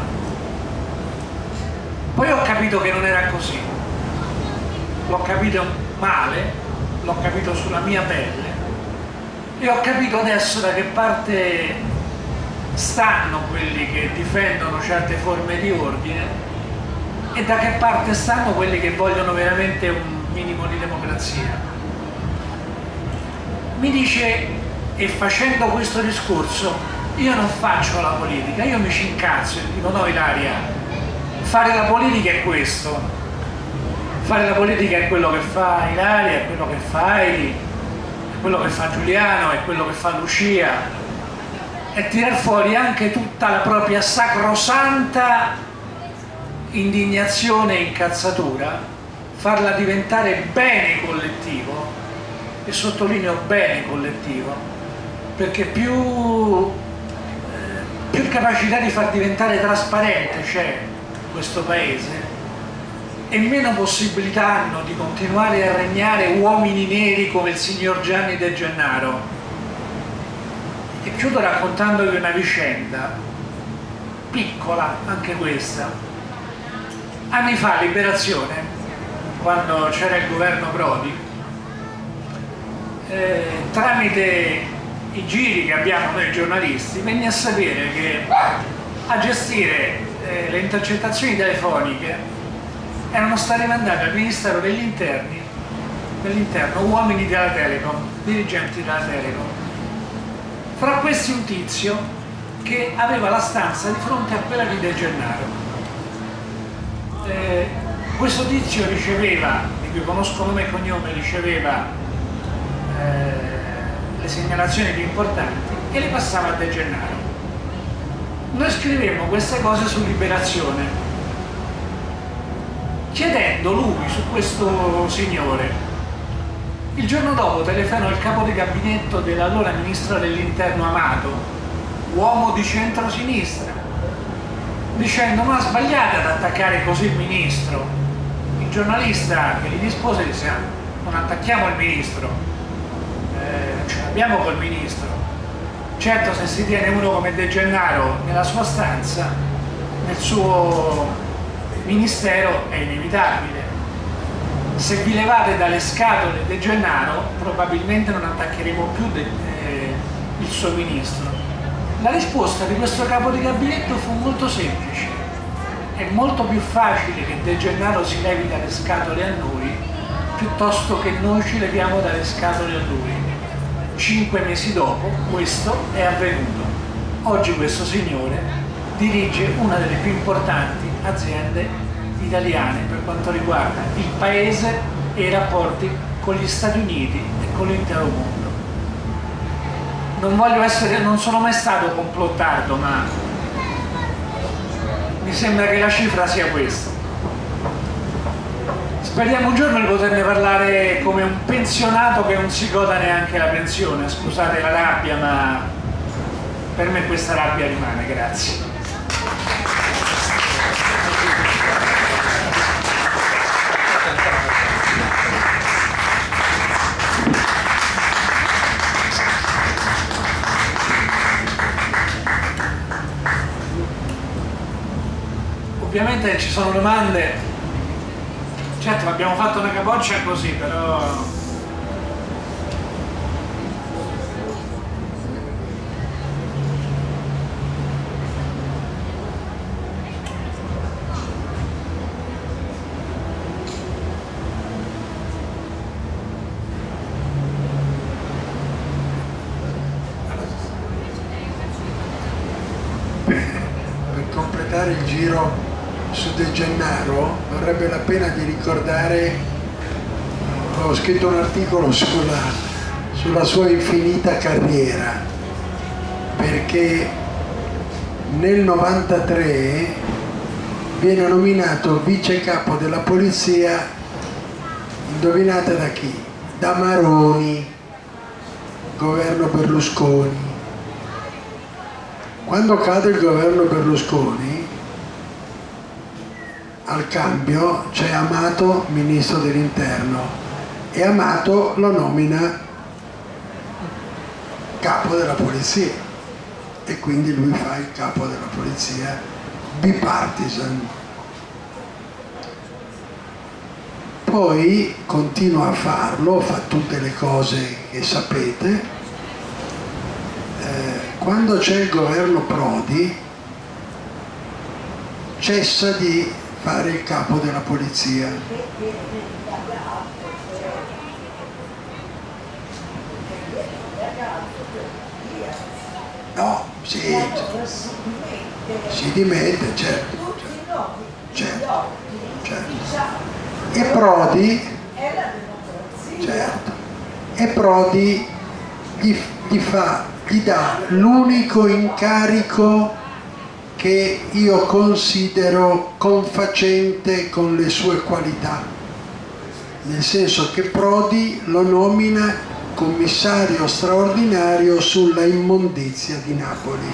S1: Poi ho capito che non era così, l'ho capito male, l'ho capito sulla mia pelle, e ho capito adesso da che parte stanno quelli che difendono certe forme di ordine e da che parte stanno quelli che vogliono veramente un minimo di democrazia. Mi dice, e facendo questo discorso io non faccio la politica, io mi ci incazzo e dico no Ilaria, fare la politica è questo, fare la politica è quello che fa Ilaria, è quello che fa Eli, è quello che fa Giuliano, è quello che fa Lucia, e tirar fuori anche tutta la propria sacrosanta indignazione e incazzatura, farla diventare bene collettivo, e sottolineo bene collettivo, perché più, eh, più capacità di far diventare trasparente c'è questo paese e meno possibilità hanno di continuare a regnare uomini neri come il signor Gianni De Gennaro. E chiudo raccontandovi una vicenda piccola, anche questa. Anni fa, Liberazione, quando c'era il governo Prodi, eh, tramite i giri che abbiamo noi giornalisti, venne a sapere che a gestire eh, le intercettazioni telefoniche erano stati mandati al Ministero degli Interni, dell'Interno uomini della Telecom, dirigenti della Telecom. Fra questi un tizio che aveva la stanza di fronte a quella di De Gennaro. Eh, questo tizio riceveva, di cui conosco nome e cognome, riceveva eh, le segnalazioni più importanti e le passava a De Gennaro. Noi scrivemmo queste cose su Liberazione, chiedendo lui su questo signore. Il giorno dopo telefonò il capo di gabinetto dell'allora ministro dell'Interno Amato, uomo di centrosinistra, dicendo ma sbagliate ad attaccare così il ministro. Il giornalista che gli rispose disse non attacchiamo il ministro, eh, non ce l'abbiamo col ministro. Certo, se si tiene uno come De Gennaro nella sua stanza, nel suo ministero, è inevitabile. Se vi levate dalle scatole De Gennaro, probabilmente non attaccheremo più de, eh, il suo ministro. La risposta di questo capo di gabinetto fu molto semplice. È molto più facile che De Gennaro si levi dalle scatole a noi, piuttosto che noi ci leviamo dalle scatole a lui. Cinque mesi dopo questo è avvenuto. Oggi questo signore dirige una delle più importanti aziende italiane per quanto riguarda il paese e i rapporti con gli Stati Uniti e con l'intero mondo. Non voglio essere, non sono mai stato complottardo, ma mi sembra che la cifra sia questa. Speriamo un giorno di poterne parlare come un pensionato che non si goda neanche la pensione. Scusate la rabbia, ma per me questa rabbia rimane. Grazie. Ovviamente ci sono domande, certo abbiamo fatto una capoccia così, però
S3: per completare il giro su De Gennaro varrebbe la pena di ricordare, ho scritto un articolo sulla, sulla sua infinita carriera, perché nel novantatré viene nominato vice capo della polizia, indovinate da chi? Da Maroni, governo Berlusconi. Quando cade il governo Berlusconi, al cambio c'è Amato ministro dell'Interno e Amato lo nomina capo della polizia e quindi lui fa il capo della polizia bipartisan. Poi continua a farlo, fa tutte le cose che sapete. Eh, quando c'è il governo Prodi cessa di fare il capo della polizia. No, Sì, si dimette, certo, certo, certo. E Prodi, certo, e Prodi gli, gli, fa, gli dà l'unico incarico che io considero confacente con le sue qualità, nel senso che Prodi lo nomina commissario straordinario sulla immondizia di Napoli.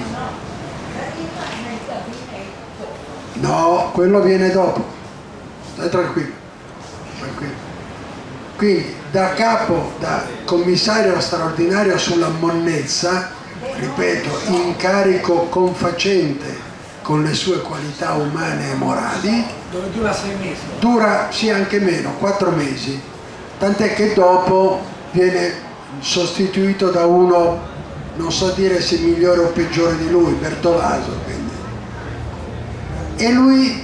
S3: No, quello viene dopo, stai tranquillo, tranquillo. Quindi da capo, da commissario straordinario sulla monnezza, ripeto, incarico confacente con le sue qualità umane e morali,
S1: Dove dura sei mesi?
S3: dura sì anche meno, quattro mesi, tant'è che dopo viene sostituito da uno, non so dire se migliore o peggiore di lui, Bertolaso, quindi. E lui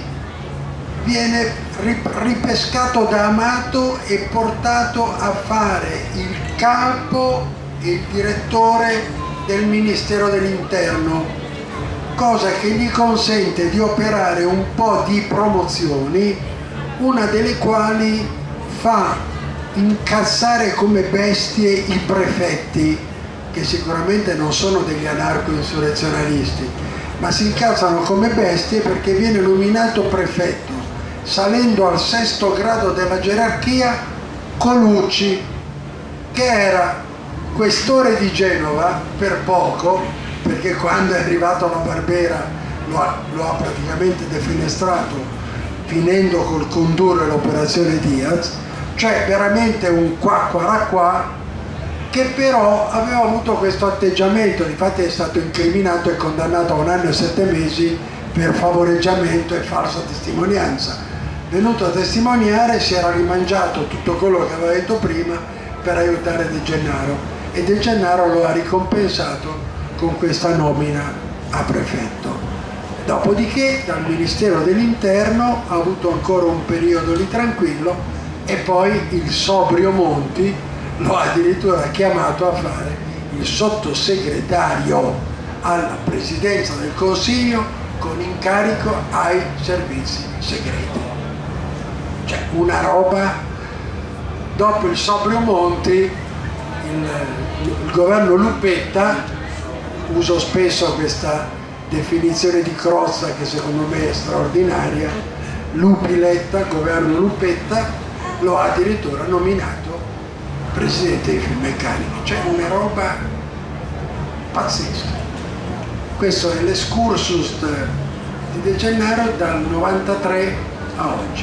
S3: viene ripescato da Amato e portato a fare il capo e il direttore del Ministero dell'Interno, cosa che gli consente di operare un po' di promozioni, una delle quali fa incassare come bestie i prefetti, che sicuramente non sono degli anarco-insurrezionalisti, ma si incazzano come bestie perché viene nominato prefetto, salendo al sesto grado della gerarchia, Colucci, che era questore di Genova per poco, perché quando è arrivato la Barbera lo ha, lo ha praticamente defenestrato, finendo col condurre l'operazione Diaz, cioè veramente un qua qua qua, che però aveva avuto questo atteggiamento, infatti è stato incriminato e condannato a un anno e sette mesi per favoreggiamento e falsa testimonianza. Venuto a testimoniare si era rimangiato tutto quello che aveva detto prima per aiutare De Gennaro, e De Gennaro lo ha ricompensato con questa nomina a prefetto. Dopodiché dal Ministero dell'Interno ha avuto ancora un periodo di tranquillo, e poi il sobrio Monti lo ha addirittura chiamato a fare il sottosegretario alla Presidenza del Consiglio con incarico ai servizi segreti. Cioè una roba. Dopo il sobrio Monti, il, il governo Lupetta, uso spesso questa definizione di Crozza che secondo me è straordinaria, Lupiletta, governo Lupetta, lo ha addirittura nominato presidente dei Finmeccanici, cioè una roba pazzesca. Questo è l'escursus di De Gennaro dal novantatré a oggi.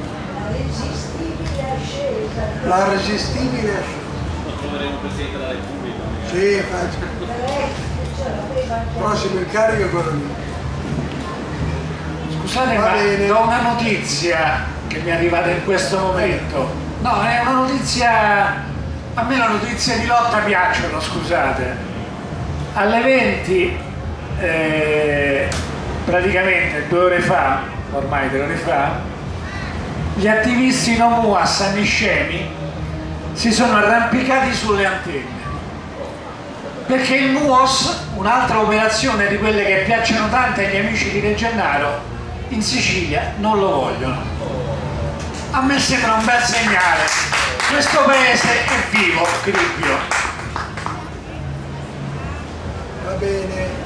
S3: La resistibile ascesa.
S4: Lo troveremo Presidente della Repubblica.
S3: Sì, faccio. Prossimo incarico è quello lì.
S1: Scusate, ma do una notizia che mi è arrivata in questo momento. No, è una notizia, a me le notizie di lotta piacciono, scusate. Alle venti, eh, praticamente due ore fa, ormai tre ore fa, gli attivisti No Mu a San Niscemi si sono arrampicati sulle antenne, perché il M U O S, un'altra operazione di quelle che piacciono tanto agli amici di De Gennaro, in Sicilia non lo vogliono. A me sembra un bel segnale. Questo paese è vivo, Cribbio.
S3: Va bene.